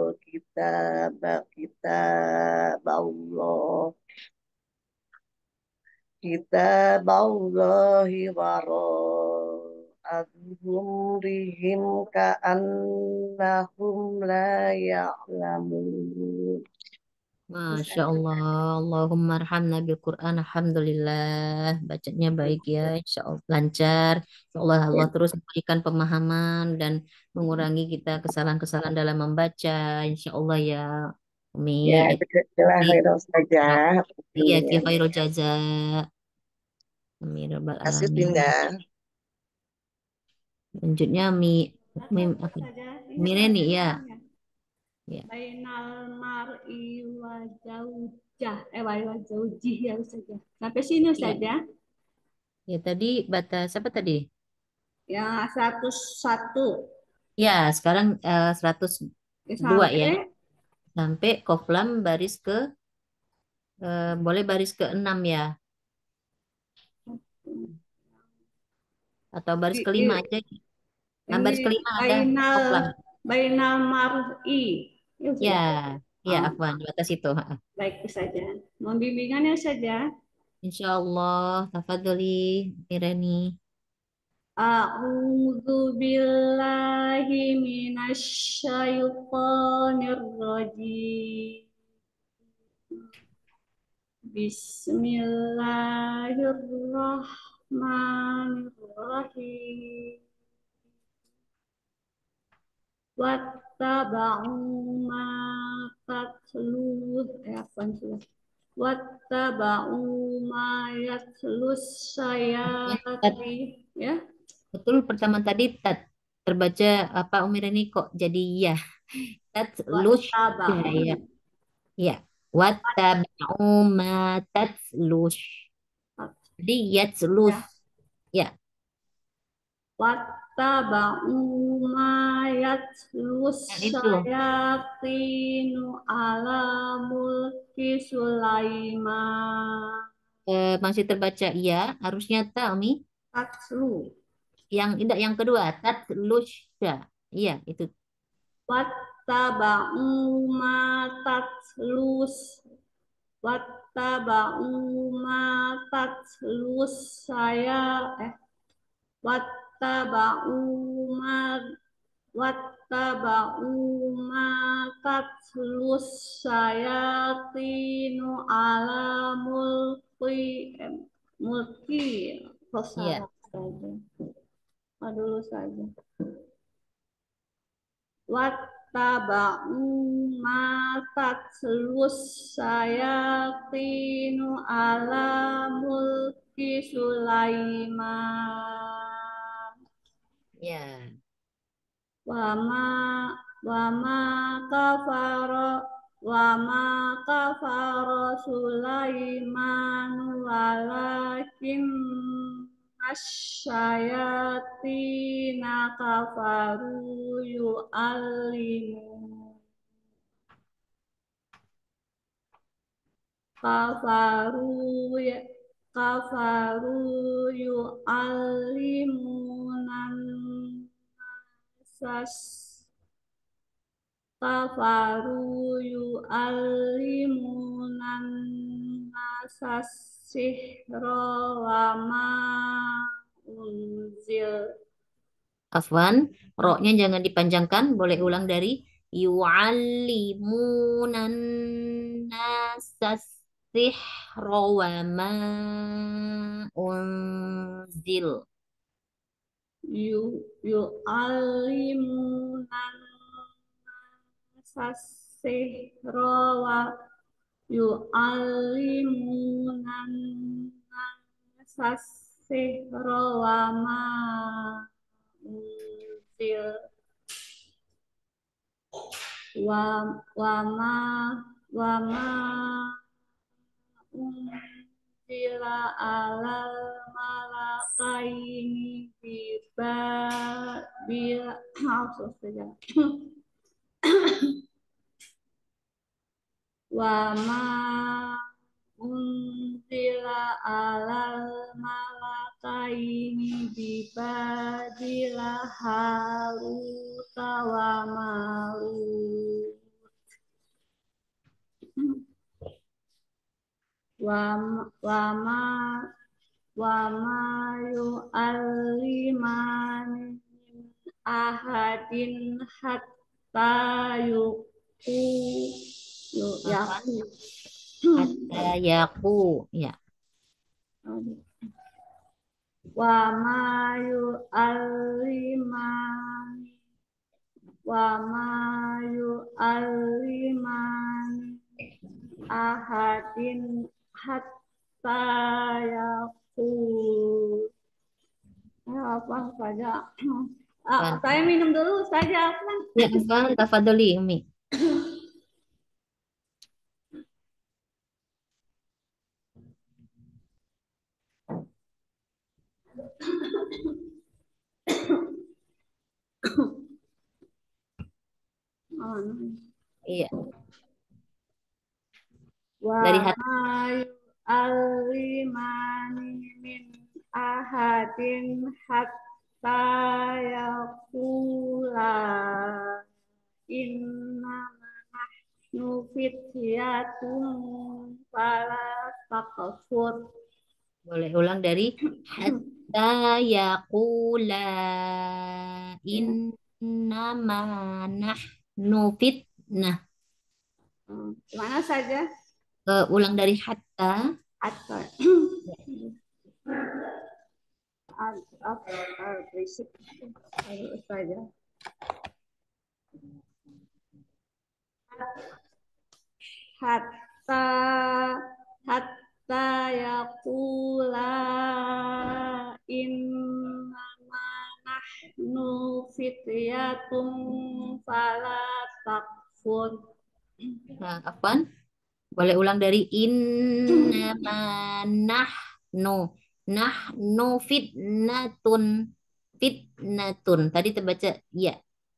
kitaballahi wara'atuhum rihim ka'annahum la ya'lamun. Masya Allah. Allahumma arhamna bil Quran. Alhamdulillah. Bacanya baik ya. Insya Allah lancar. Insya Allah Allah terus memberikan pemahaman dan mengurangi kita kesalahan-kesalahan dalam membaca. Insya Allah ya. Umi. Ya, itulah Jadi, khairan saja. iya, ki Bimbingan. khairul jaza. Amin rabbal Kasih alamin. pindah. Selanjutnya mi apa? Saja ini Mireni ya. ya. Ya. Bainal mar'i wa zaujah wa zaujih ya saja. Sampai sini Iya. saja. Ya tadi batas apa tadi? Yang 101 Ya, sekarang 102 ya. sampai Sampai koflam baris ke boleh baris ke 6 ya. Atau baris i- kelima i- aja. Nah, ini baris kelima ada koflam. bainal mar'i. Ya, Ya, sudah. ya Oh, Afwan, di atas itu. baik saja. Membimbingannya saja. Insya Allah, tafadholi Mirani. A'udzu billahi minasy syaithanir rajim. Bismillahirrahmanirrahim. Wattaba'u ma tatlu apa sih? Wattaba'u ma yatlus Ya, tat, sayati ya. betul pertama tadi tat terbaca apa Umi Rani kok jadi ya. Tat lush ya. Wattaba'u Ya. Wattaba'u ma tatlush. Jadi yatlush. ya. Ya. Wattaba'u ma yatlus Dan itu sayatinu ala mulki Sulaiman. masih terbaca ya, harusnya ta Umi. Tatlu. Yang tidak yang kedua tatlusha. Iya, itu. Wattaba'u ma tatlus Wattaba'u ma tatlus saya Wattaba'u ma Wattaba'u ma tatlus sayatinu ala mulki kok Iya. salah saja. Dulu saja. Wattaba'u ma tatlus sayatinu ala mulki Sulaiman. Ya. Wama wama kafara wama kafara Sulaiman walakin asyayatina kafaru yu'allimu kafaru ya kafaru yu'allimunan sas kafaru yu'allimunan nasas sihra wa ma unzil. Afwan, roknya jangan dipanjangkan, boleh ulang dari yu'allimunan nasas sihra wa ma unzil. Yu'allimunan nasas sihra wa yu'allimunan nasas sihra wa ma unzil wa ma unzila alal malakaini bibabil wa ma unzila alal malakaini bibadila haruta wa marut wa ma yu'allimani min ahadin hatta Afwan, yaku hatta yaku. Ya, wa ma yu'allimani ahadin hatta yaqul. Apa saja. Afwan. Saya minum dulu saja. Ya, Afwan, tafadholi, Umi. Iya, dari Wa hati. ma yu'allimani min ahadin hatta yaqula inna nahnu fityatun fala takfur. Boleh ulang dari hatta yaqula innama nahnu fitnah. Mana saja? Ulang dari hatta. Hatta. Berisik saja. Hatta yaqula innama nahnu fityatun fala takfur. Nah, apaan? Boleh ulang dari innama nahnu fitnatun. Tadi terbaca ya.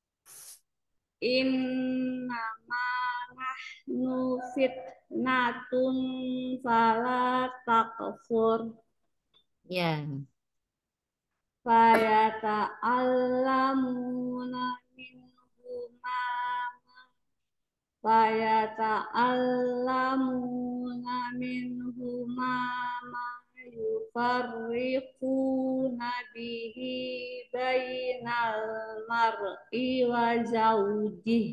Innama nahnu fitnatun fala takfur. Ya. Fayata'allamuna minhuma ma yufarriquna bihi bainal mar'i wa zawjih.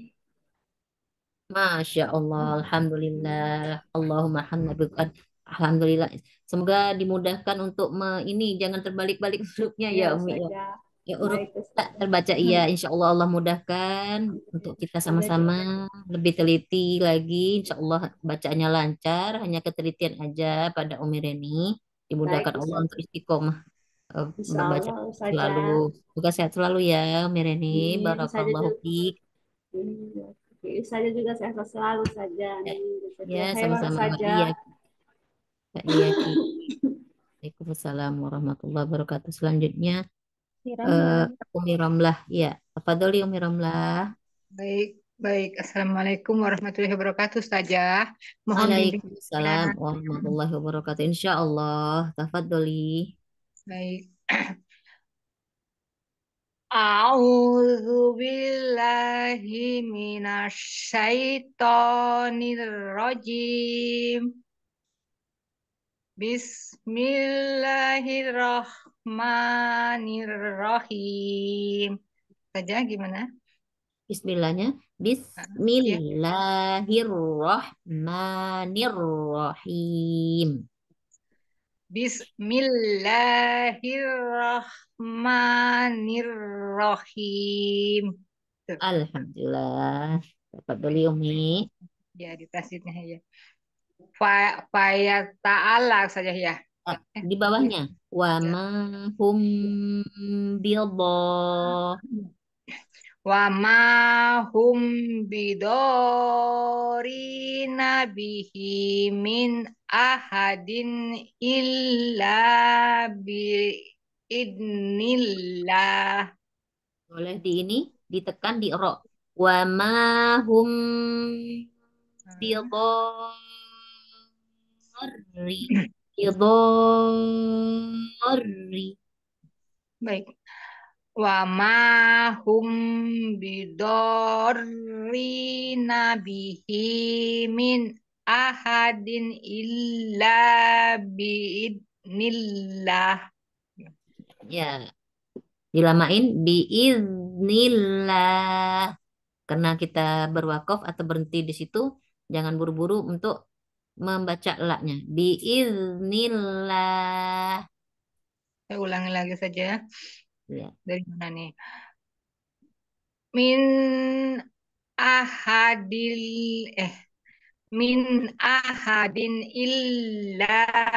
Masya Allah, Alhamdulillah, Allahumma hamdulillah. Alhamdulillah. Semoga dimudahkan untuk ini, jangan terbalik-balik hurufnya ya, Umi ya. Ya, huruf tak terbaca iya, insya Allah Allah mudahkan untuk kita sama-sama lebih teliti lagi. Insya Allah bacaannya lancar, hanya ketelitian aja pada Umi Reni. Dimudahkan Allah untuk istiqomah membaca selalu. Semoga sehat selalu ya, Umi Reni. Barakallahu fiik. Saja juga sehat selalu saja. Ya, sama-sama. Iya. Iya. Waalaikumsalam warahmatullahi wabarakatuh. Selanjutnya Miramlah. Umi Ramlah. Ya, tafadholi Umi Ramlah. Baik, baik. Assalamualaikum warahmatullahi wabarakatuh, Ustazah. Mohon Waalaikumsalam bimbingan. warahmatullahi wabarakatuh. Insya Allah. Tafadholi. Baik. A'udzu billahi minasyaitonir rajim. Bismillahirrahmanirrahim. Saja gimana? Bismillahnya. Ya. Bismillahirrahmanirrahim. Bismillahirrahmanirrahim. Tuh. Alhamdulillah. Tafadholi Umi. Ya, di tasnya ya. Faya ta'ala saja ya. Di bawahnya. Wa ma hum Wa ma hum bidorina bihi min ahadin illa bi idnillah. Boleh di ini ditekan di ro. Wa ma hum bidorri. Bidorri. Baik. Wa ma hum bidorrina bihi min ahadin illa biidnillah. Ya, dilamain biiznillah. Karena kita berwakaf atau berhenti di situ, jangan buru-buru untuk membaca la-nya. Biiznillah. Saya ulangi lagi saja. Ya. Dari mana nih? Min ahadil min ahadin illa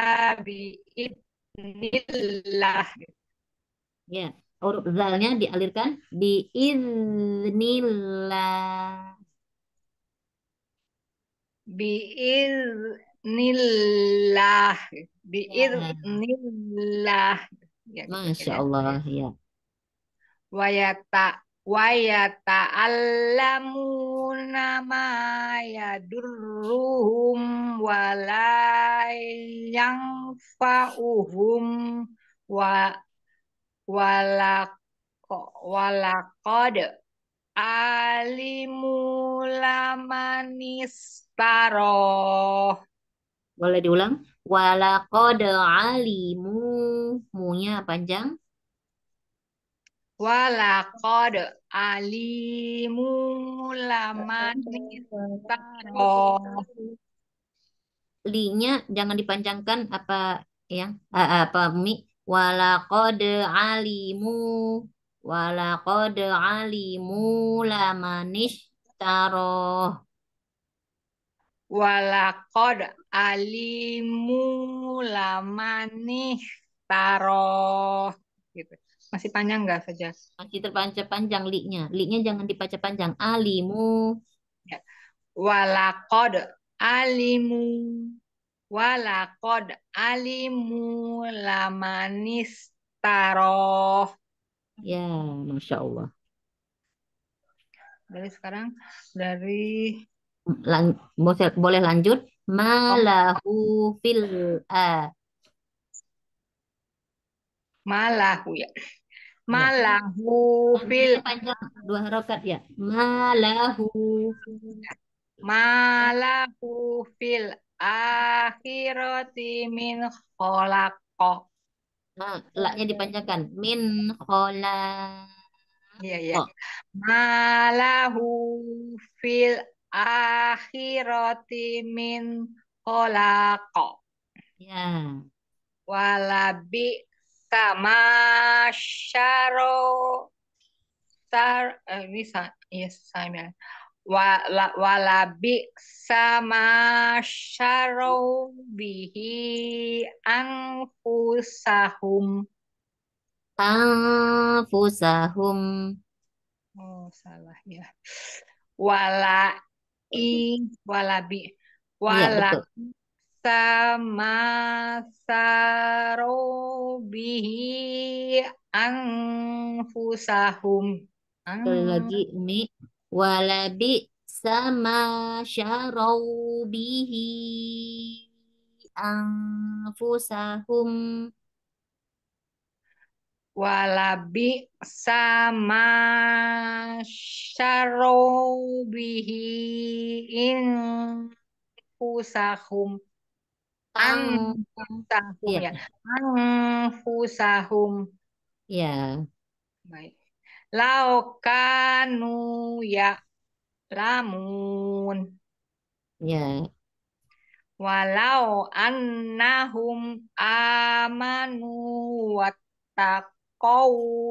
biidnillah. Ya, huruf zalnya dialirkan biiznillah. Biiznillah. Biiznillah. Ya, gitu Masya ya. Allah, ya. Wayata'allamuna ma yadurruhum wala yanfa'uhum wa walaqad alimu lamanistarah. Boleh diulang? Walaqad alimu. Munya panjang. Walaqad alimu lamanistarah. Li-nya jangan dipanjangkan apa ya? Apa mi? Walaqad alimu. Walaqad alimu lamanish taroh. Walaqad alimu lamanistarah. Gitu. Masih panjang nggak saja? Masih terpanjang li-nya. Li-nya jangan dibaca panjang. Alimu. Ya. Walaqad alimu walaqad alimu lamanistarah. Ya, Masya Allah. Dari sekarang dari Boleh lanjut. Malahu fil malahu ya. Ya. Malahu fil Panjangnya panjang 2 harokat ya. Malahu. malahu fil akhirati min kholaqah. Nah, la-nya dipanjangkan. Min khola. Iya, iya. Malahu fil akhirati min kholaqah. Ya. Walabi sama syaro ini iya saya walabi sama syaro bihi anfusahum. Anfusahum. Oh, salah ya. Wala walabi Iya, wala betul. sama sarobihi anfusahum. Sekali lagi Umi. Walabi sama syarau bihi anfusahum. Walabi sama sarobihi infusahum. Ang, Anfusahum ya, ya. Anfusahum. ya, Baik. Laukanu ya lamun. ya. Walau annahum amanu wattaqau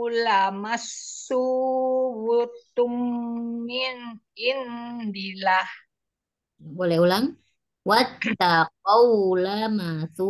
lamassubutum min indillah. Boleh ulang? Wattaqau lamasu.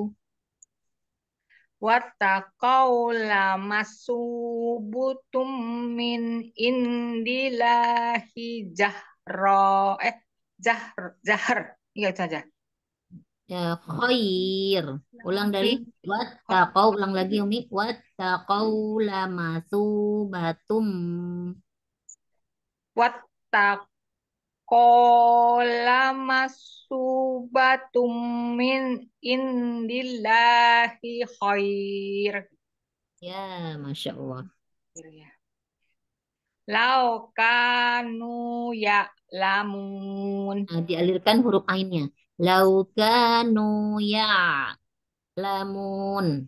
Wattaqau lamassubutum min indillahi jahra. Jahr. Iya itu saja. Ya, khair. Ulang dari wattaqau, ulang lagi Umi. Wattaqau lamasu batum. Wattaqola masubatum min indillahi khair. Ya, Masya Allah. Lau kanu ya lamun. Nah, dialirkan huruf ainnya. Laukanu ya lamun.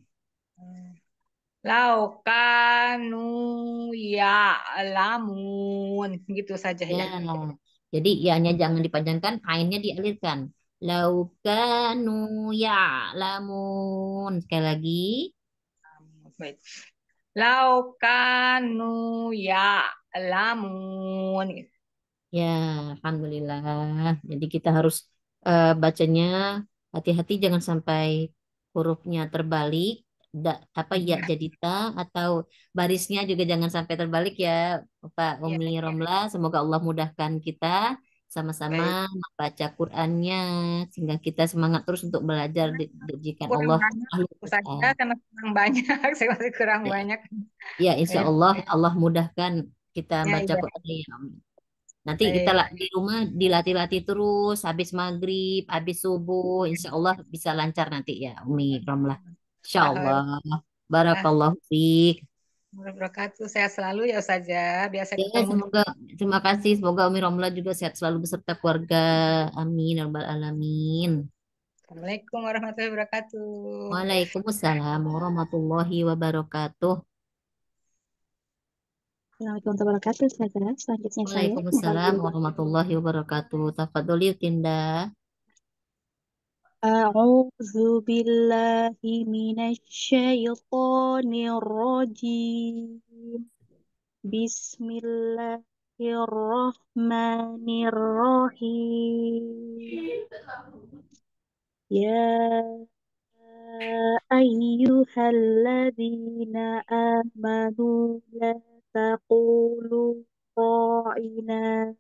Lau kanu ya lamun. Gitu saja Ya, ya. jadi ya-nya jangan dipanjangkan, ainnya dialirkan. Laukanu ya lamun. Sekali lagi. Baik. Lau kanu ya lamun. Ya, Alhamdulillah. Jadi kita harus bacanya hati-hati jangan sampai hurufnya terbalik, apa ya jadi ta atau barisnya juga jangan sampai terbalik ya, Pak Ya, Umi ya. Romla. Semoga Allah mudahkan kita sama-sama Baik. membaca Qurannya sehingga kita semangat terus untuk belajar jika Kurang Allah banyak ahli aku saja Quran. karena kurang banyak. Saya masih kurang Ya, banyak. ya, insya Baik. Allah Allah mudahkan kita Ya, baca iya. Quran ya. Nanti kita Baik. di rumah dilatih-latih terus, habis maghrib, habis subuh, insya Allah bisa lancar nanti ya, Umi Ramlah. Insya Allah. Ah, Barakallahu fiik. wabarakatuh. Sehat selalu ya saja. Biasa Ya, ketemu. semoga, terima kasih. Semoga Umi Ramlah juga sehat selalu beserta keluarga. Amin, ya rabbal alamin. Assalamualaikum warahmatullahi wabarakatuh. Waalaikumsalam warahmatullahi wabarakatuh. Assalamualaikum warahmatullahi wabarakatuh. Selanjutnya saya Waalaikumsalam warahmatullahi wabarakatuh. Tafadhol Tinda. أعوذ بالله من الشيطان الرجيم بسم الله الرحمن الرحيم يا أيها الذين آمنوا لا تقولوا راعنا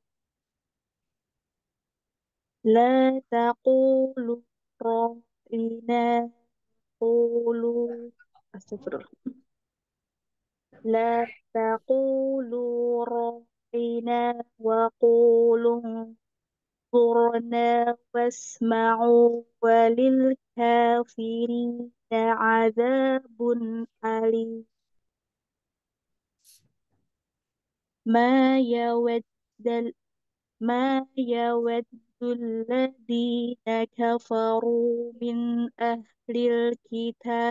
لا تقولوا راعنا قولوا أستغفر الله لا تقولوا راعنا وقولوا انظرنا واسمعوا وللكافرين عذاب أليم ما يود ما يود الذين كفروا من أهل الكتاب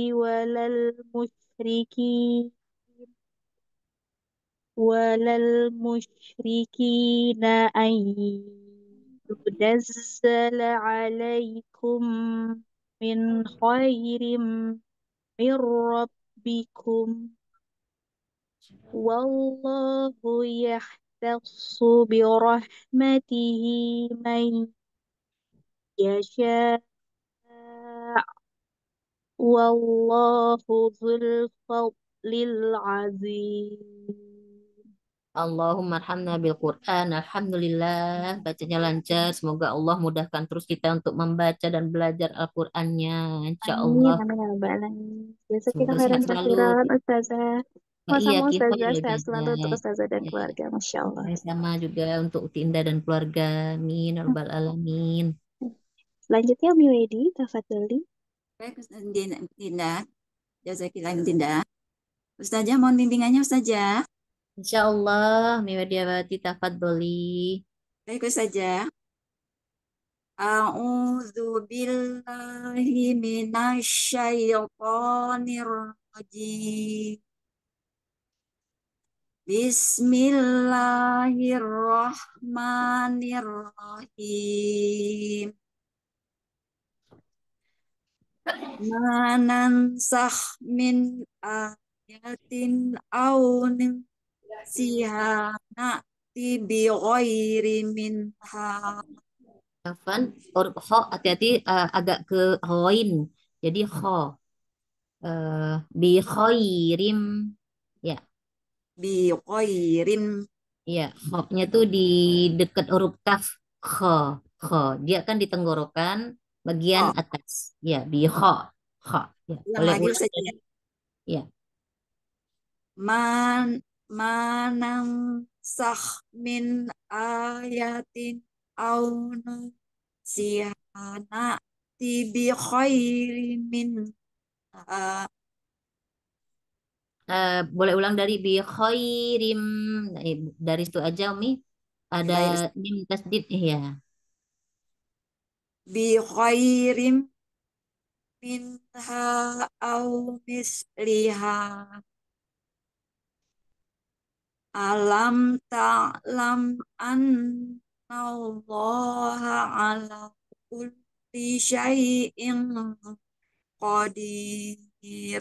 ولا المشركين أن ينزل عليكم من خير من ربكم والله يختص برحمته من يشاء والله ذو الفضل العظيم Allahumma arhamna bil Quran. Alhamdulillah, bacanya lancar. Semoga Allah mudahkan terus kita untuk membaca dan belajar Al-Qur'annya. Insya Amin, Allah. amin ya rabbal alamin. Biasa kita Semoga sehat khairan selalu. katsiran, Ustazah. Nah, iya, Sama-sama Ustazah, kifayul sehat selalu untuk jazak. Ustazah dan Ya, keluarga, Masya Allah. sama juga untuk Utinda dan keluarga. Amin, ya rabbal alamin. Selanjutnya, Umi Wedi, tafadholi. Baik, Ustaz Dinda. Jazakillah Dinda. Ustazah, mohon bimbingannya Ustazah. Insya Allah, Miwadiawati tafadholi. Baik, Ustazah. A'udzu billahi minasyaitonir rajim. Bismillahirrahmanirrahim. Ma nansakh min ayatin aw nunsiha na'ti bi ghairi minha. Afan, huruf kho, hati-hati agak ke ghain. Jadi kho. Bi khairim. Ya, Bi ghairin. ya. Kho-nya tuh di dekat huruf kaf. Kho. Kho. Dia kan di tenggorokan bagian Oh, atas. Ya, bi kho. Kho. Ya, ulang boleh lagi ulang Ustazah tadi. ya. Ya. Man manang sakh min ayatin aw nunsiha bi khairi minha. Boleh ulang dari bi khairim. Nah, dari situ aja Umi. Ada Baik, mim tasdid ya. bi khairim minha aw misliha. Alam ta'lam annallaha ala kulli syai'in qadir.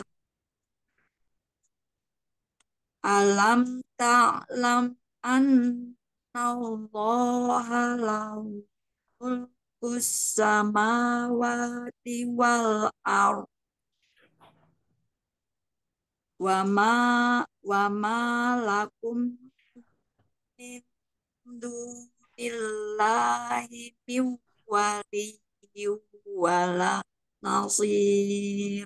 Alam ta'lam annallaha lahu mulkus samawati wal ardh wa ma lakum min dunillahi min waliyyin wala nasir.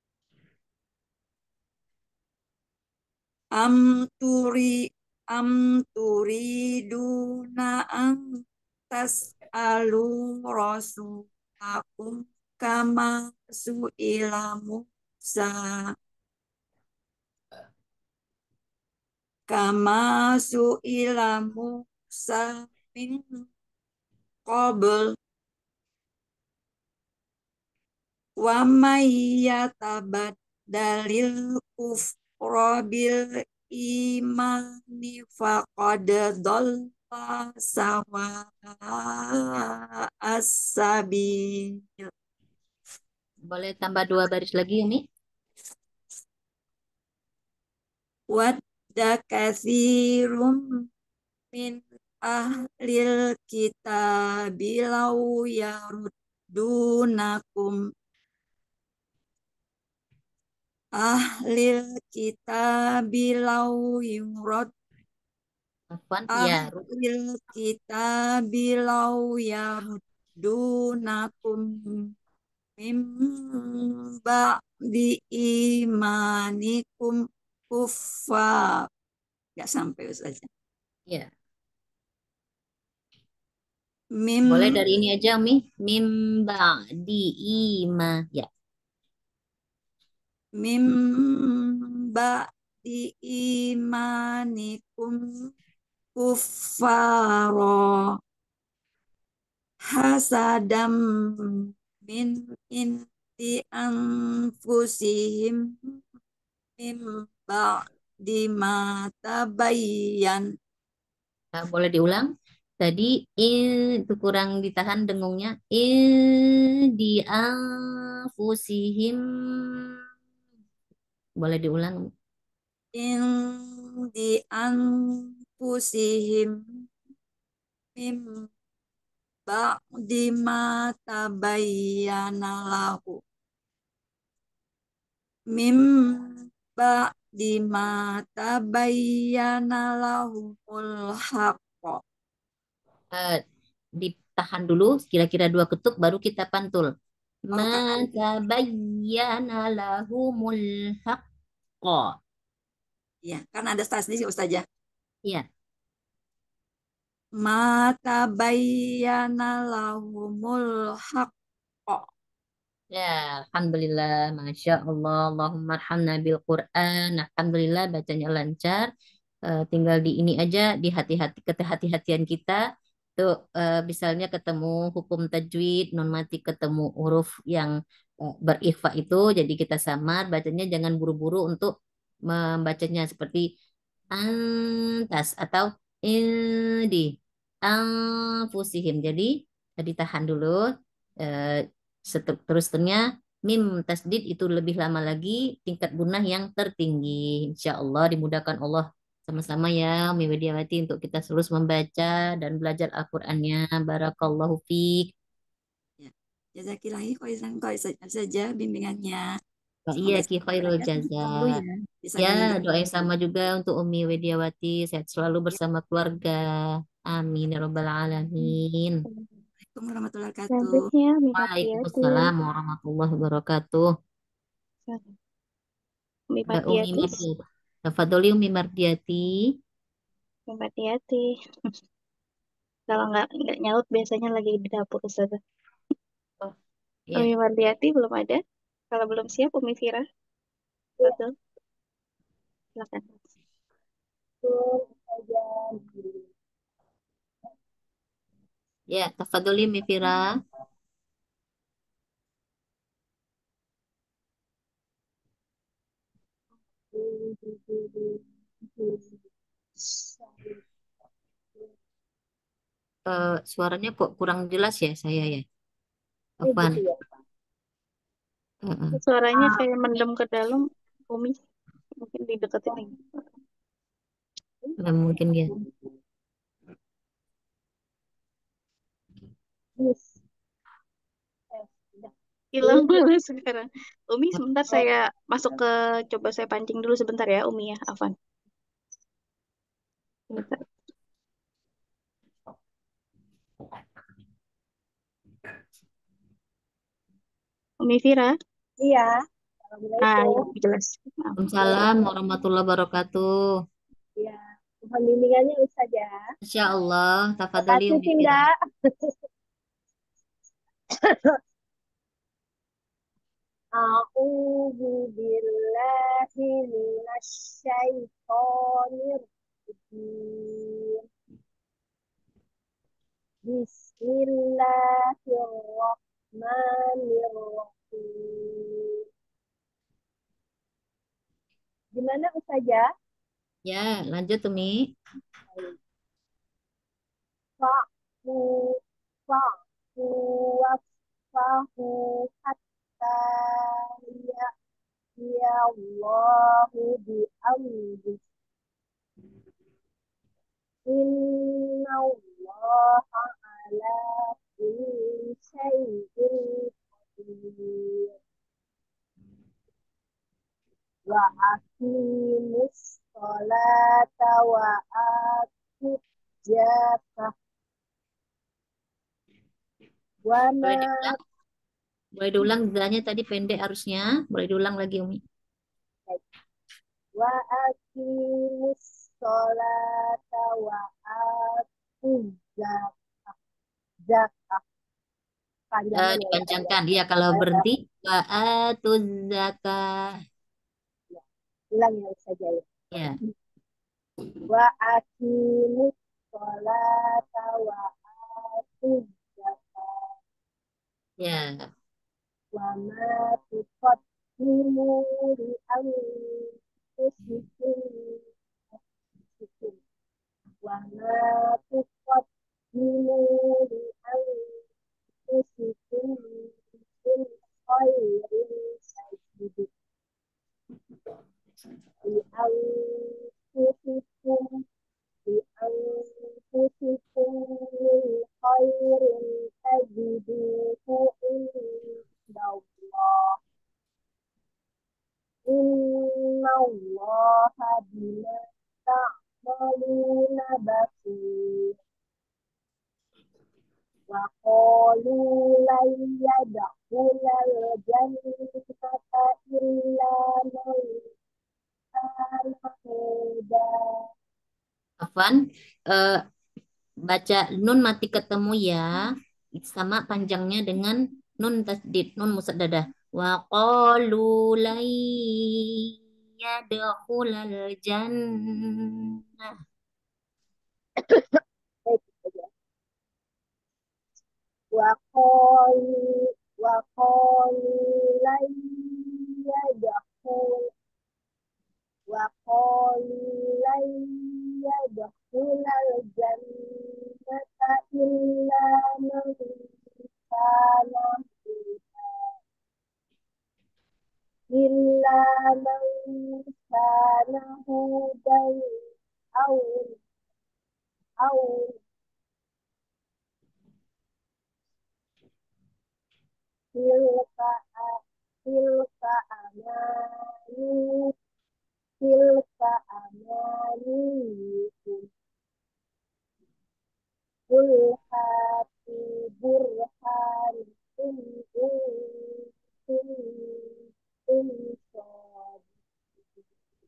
Am turiduna an tas'alu rasulakum kama su'ila Musa min qabl wa may yatabaddalil kufra bil imani faqad dhalla sawa as-sabil. Boleh tambah 2 baris lagi Umi. Wadda katsirum min ahlil kitabi law yaruddunakum ahlil kitabi law yurad Afwan, ya. ahlil kitabi law yaruddunakum min ba'di imanikum kuffar. Nggak sampai Ustaz. Ya. Mim Boleh dari ini aja Umi. Mim ba'di ima. Ya. mim ba'di imanikum kuffara hasadam min inti anfusihim mim ba'di ma tabayyan. Nah, boleh diulang. Tadi itu kurang ditahan dengungnya. Di anfusihim. Boleh diulang. Di anfusihim mim ba'di ma tabayyana lahu mim bima tabayyana lahumul haqq. Eh, ditahan dulu kira-kira 2 ketuk baru kita pantul. Maka bayyana lahumul haqqa. Ya, kan ada tasdid Ustazah. Iya. Maka bayyana lahumul haqq. Ya, Alhamdulillah, Masya Allah, Allahumma arhamna bil Quran. Alhamdulillah, bacanya lancar. Tinggal di ini aja, di hati-hati kehati-hatian kita. Tuh, misalnya ketemu hukum tajwid, non mati ketemu huruf yang berikhfa itu, jadi kita samar, bacanya jangan buru-buru untuk membacanya seperti antas atau di anfusihim. Jadi, ditahan dulu. Eh, Terusnya mim tasdid itu lebih lama lagi tingkat gunah yang tertinggi. Insya Allah dimudahkan Allah sama-sama ya Umi Widiawati untuk kita terus membaca dan belajar Al-Qur'annya. Barakallahu fiik. Ya. Jazakillahi khairan saja bimbingannya. Iya Semoga Ki khairul jaza. dulu ya. Bisa Ya, dilanjut. doa yang sama juga untuk Umi Widiawati sehat selalu bersama keluarga. Amin ya rabbal alamin. Assalamualaikum warahmatullahi wabarakatuh. Selanjutnya Umi Mardiati. Waalaikumsalam warahmatullahi wabarakatuh. Umi Mbak Umi Mardiati. Mardiati. Tafadholi Umi Mardiati. Umi Mardiati. Kalau nggak nyaut biasanya lagi di dapur Ustazah. Iya. Umi Mardiati belum ada. Kalau belum siap Umi Fira. Betul. Silakan. Ya, tafadholi Umi Fira. Suaranya kok kurang jelas ya saya ya. Afwan. Suaranya kayak mendem ke dalam. Umi mungkin dideketin lagi. Mungkin ya. Hilang malah sekarang. Umi sebentar saya masuk ke, coba saya pancing dulu sebentar ya Umi ya, Afan. Sebentar. Umi Fira? Iya. Ah, ya, jelas. Waalaikumsalam warahmatullahi wabarakatuh. Iya. Mohon bimbingannya Ustazah. Insya Allah, tafadholi Makasih Umi Fira. Tinda. A'udzu billahi minasyaitonir rajim. Bismillahirrahmanirrahim. Gimana Ustazah? Ya, lanjut Umi. Fa'fu fa'fu wasfahu hatta ya Allahu bi'amdi. Inna Allaha ala kulli syai'in qadir. Wa aqimus sholata wa atuz zakah. Wa ma Boleh diulang zanya tadi pendek harusnya. Boleh diulang lagi Umi. wa aqimus sholata wa atuz zakah. Zakah. Panjangnya ya, Dipanjangkan. Iya, kalau berhenti wa atuz zakah. ulang ya saja ya. Ya. Wa aqimus sholata wa atuz zakah. Ya. Wa ma tuqaddimu li anfusikum wa ma tuqaddimu li anfusikum min khairin tajiduhu li anfusikum li anfusikum min khairin tajiduhu indallah. Inna Allah يعملون بصير وقالوا لن يدخل الجنة إلا من كان هودا. Afwan, eh, baca nun mati ketemu ya, sama panjangnya dengan nun tasdid, nun musaddadah. Wa qalu lan yadkhulal jannah. وقالوا لن يدخل الجنة إلا من كان هودا أو أو تلك تلك أماني تلك أمانيكم قل هاتوا برهانكم إن كنتم صادقين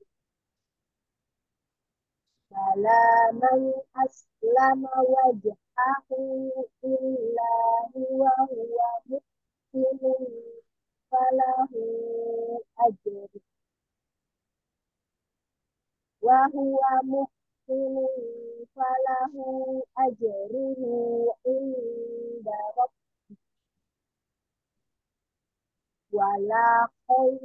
بلى من أسلم وجهه لله وهو محسن فله أجر أجره عند ربه ولا خوف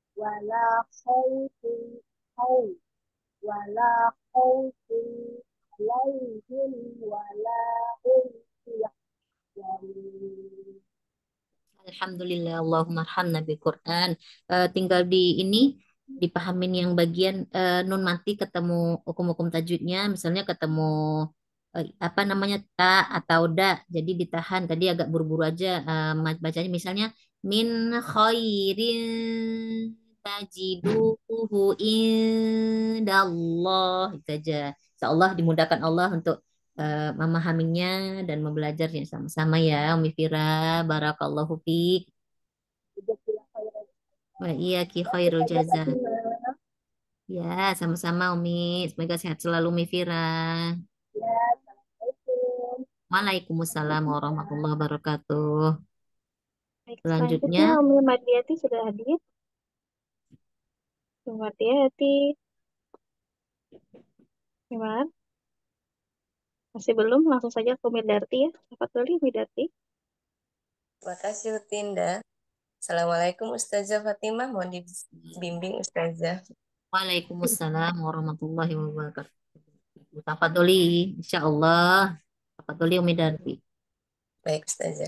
خوف ولا خوف عليهم ولا هم يحزنون. Alhamdulillah, Allahumma arhamna bil Quran. Tinggal di ini dipahamin yang bagian nun mati ketemu hukum-hukum tajwidnya, misalnya ketemu apa namanya ta atau da, jadi ditahan. Tadi agak buru-buru aja bacanya, misalnya min khairin tajiduhu indallah, itu aja. Insyaallah dimudahkan Allah untuk memahaminya dan membelajarnya sama-sama ya, Umi Fira. Barakallahu fiik. Wa iyaki khairul jaza. Ya, sama-sama Umi. Semoga sehat selalu Umi Fira. Waalaikumsalam warahmatullahi wabarakatuh. Baik, Selanjutnya, selanjutnya Umi Mardiati sudah hadir. Umi Mardiati, gimana? Masih belum? Langsung saja ke Umi Darti ya. Cepat dulu Umi Darti. Makasih Utinda. Assalamualaikum Ustazah Fatimah. Mohon dibimbing Ustazah. Waalaikumsalam warahmatullahi wabarakatuh. Tafadholi, insyaallah. Tafadholi Umi Darti. Baik Ustazah.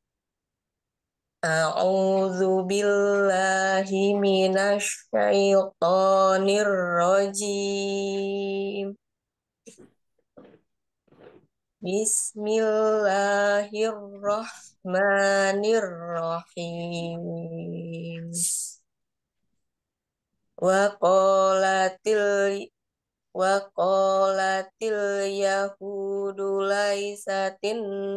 A'udzu billahi minasy syaithanir rajim. Bismillahirrahmanirrahim. Waqalatil yahudu laisatin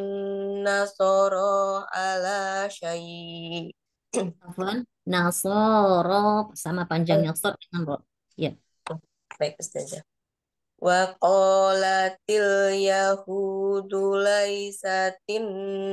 nasara ala syai'. Afwan, Nasoro sama panjangnya sor dengan ro. Ya. Baik Ustazah. Waqalatil yahudu laisatin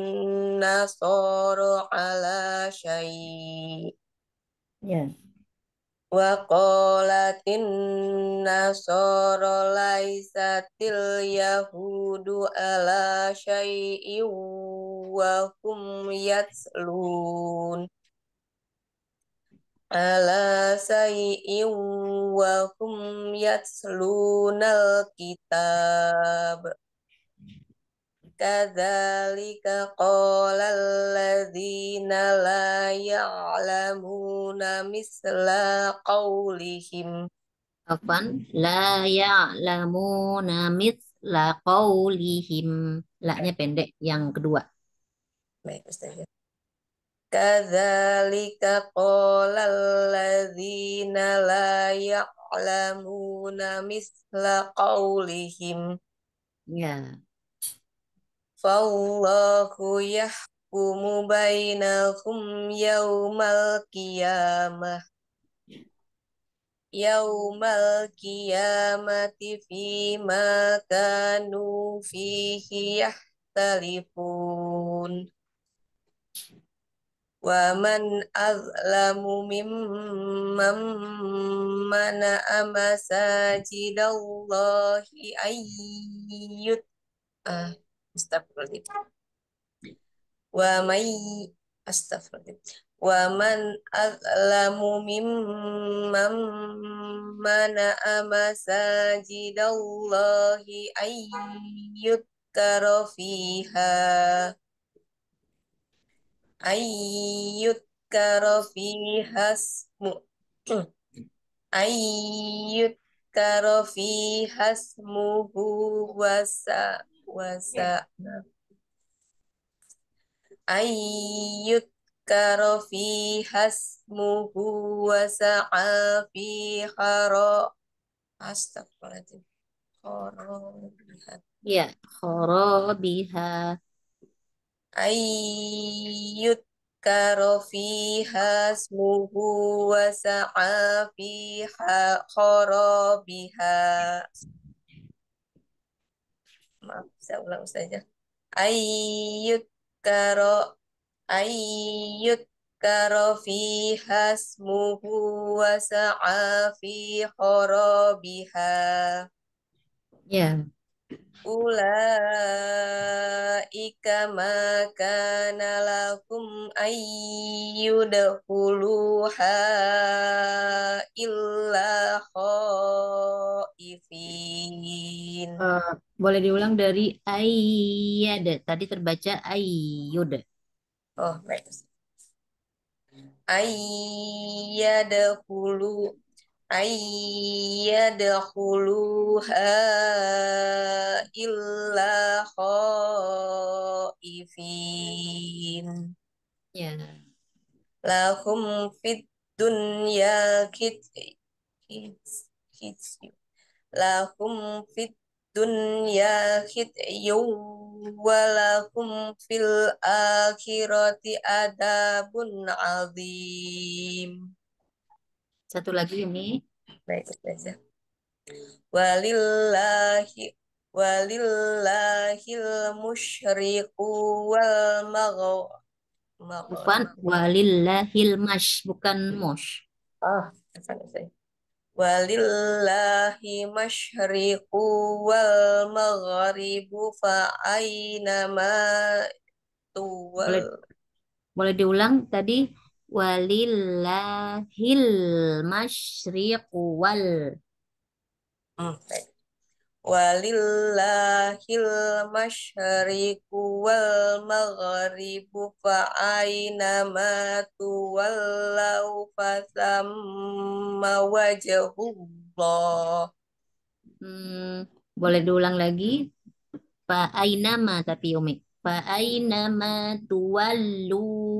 nasara ala syai'. Ya. Waqalatin nasara laisatil yahudu ala syai'in wa hum yatslun ala syai'in wa hum yatslunal kitab. Kadzalika qala alladzina la ya'lamuna misla qaulihim. Afwan, la ya'lamuna mithla qaulihim. La-nya pendek yang kedua. Baik Ustazah. kadzalika qala alladzina la ya'lamuna misla qaulihim. Ya. Fallahu yahkumu bainakum yaumal qiyamati fima kanu fihi yahtalifun. Wa man azlamu mimman mana'a masajidallahi ayyut astagfirullahaladzim. Wa may astagfirullahaladzim. Wa man azlamu mimman mana'a masajidallahi ayyudkara fiha ismu ayyudkara fiha ismuhu ayyudkara fiha ismuhu wa sa'a fi astagfirullahaladzim Ya, kharabiha. ayyudkara fiha ismuhu wa sa'a fi kharabiha. Maaf, saya ulang saja. Ayyudkara fiha ismuhu wa sa'a fi kharabiha. Ya. Ulaika ma kana lakum ayyudkhuluha illa khaifin. Boleh diulang dari ayyad. Tadi terbaca ayyud. Oh, baik. Ayyadkhuluha illa khaifin. Ya. Lahum fid dunya lahum fid dunya khizyun wa lahum fil akhirati adabun azim. Satu lagi ini. Baik, saja. Walillahil musyriqu wal Bukan walillahil mash, bukan mosh. saya. Walillahi masyriqu wal maghribu fa aynama Boleh diulang tadi walillahil masyriqu wal. Walillahil masyriqu wal maghribu fa aynama tuwallau fasamma wajhullah. Boleh diulang lagi? Fa aynama tapi Umi. Fa aynama tuwallu.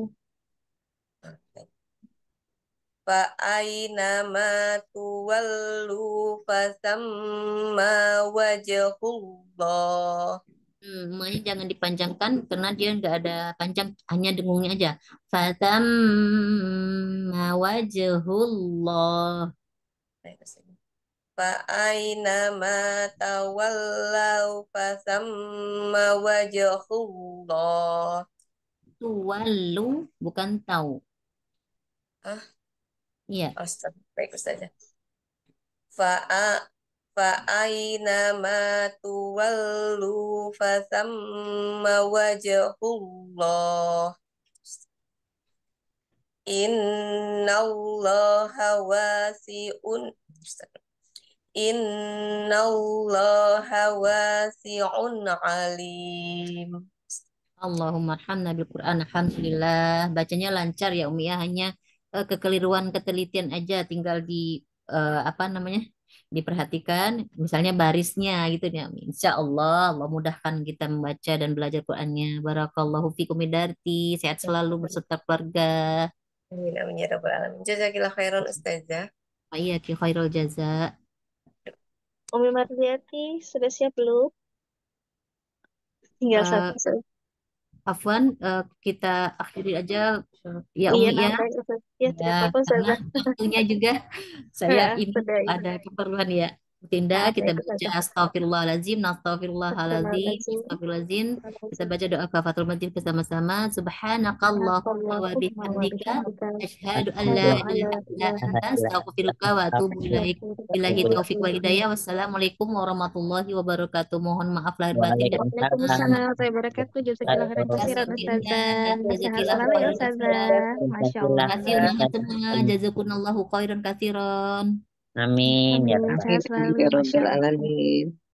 Fa aynama tuwallu fasamma wajhullah. Makanya jangan dipanjangkan karena dia nggak ada panjang, hanya dengungnya aja. Fatamma wajhullah. Fa aynama tawallau fasamma wajhullah. Tuwallu bukan tahu. Iya. Baik, saja. Fa aynama tuwallu fasamma wajhullah. Innallaha wasi'un alim. Allahumma arhamna bil Quran. Alhamdulillah. Bacanya lancar ya Umi ya, hanya kekeliruan ketelitian aja tinggal di apa namanya? diperhatikan misalnya barisnya gitu ya. Insya Allah Allah mudahkan kita membaca dan belajar Qurannya. Barakallahu fikum Idarti, sehat selalu berserta keluarga. Amin, amin ya rabbal alamin. Jazakillah khairan Ustazah. Iya ki khairul jaza. Umi Mardiati, sudah siap belum? Tinggal Eh, satu saja. Afwan, kita akhiri aja ya Iya, Umi ya. nampak Ustaz. Ya, tidak Ya, apa-apa karena Ustazah. waktunya juga saya ini Sudah ini. ada keperluan ya. Tinda, Maaf ya kita itu baca saja. astagfirullahaladzim, astagfirullahaladzim, Astagfirullahaladzim. astagfirullahaladzim. Kita baca doa kafaratul majid bersama-sama. Subhanakallahumma wa bihamdika, asyhadu an la ilaha illa anta, astaghfiruka wa atubu ilaik. Billahi taufiq wal hidayah. Wassalamualaikum warahmatullahi wabarakatuh. Mohon maaf lahir batin dan Waalaikumsalam warahmatullahi wabarakatuh. Jazakallah khairan katsiran Ustazah. Sehat Jazakillah selalu ya khairan Ustazah. katsiran. Masya Terima Allah. kasih teman semua. Jazakumullahu khairan katsiran. Amin ya Amin. Rabbal Sehat Amin, selalu. ya Masya Rabbil Allah. Alamin.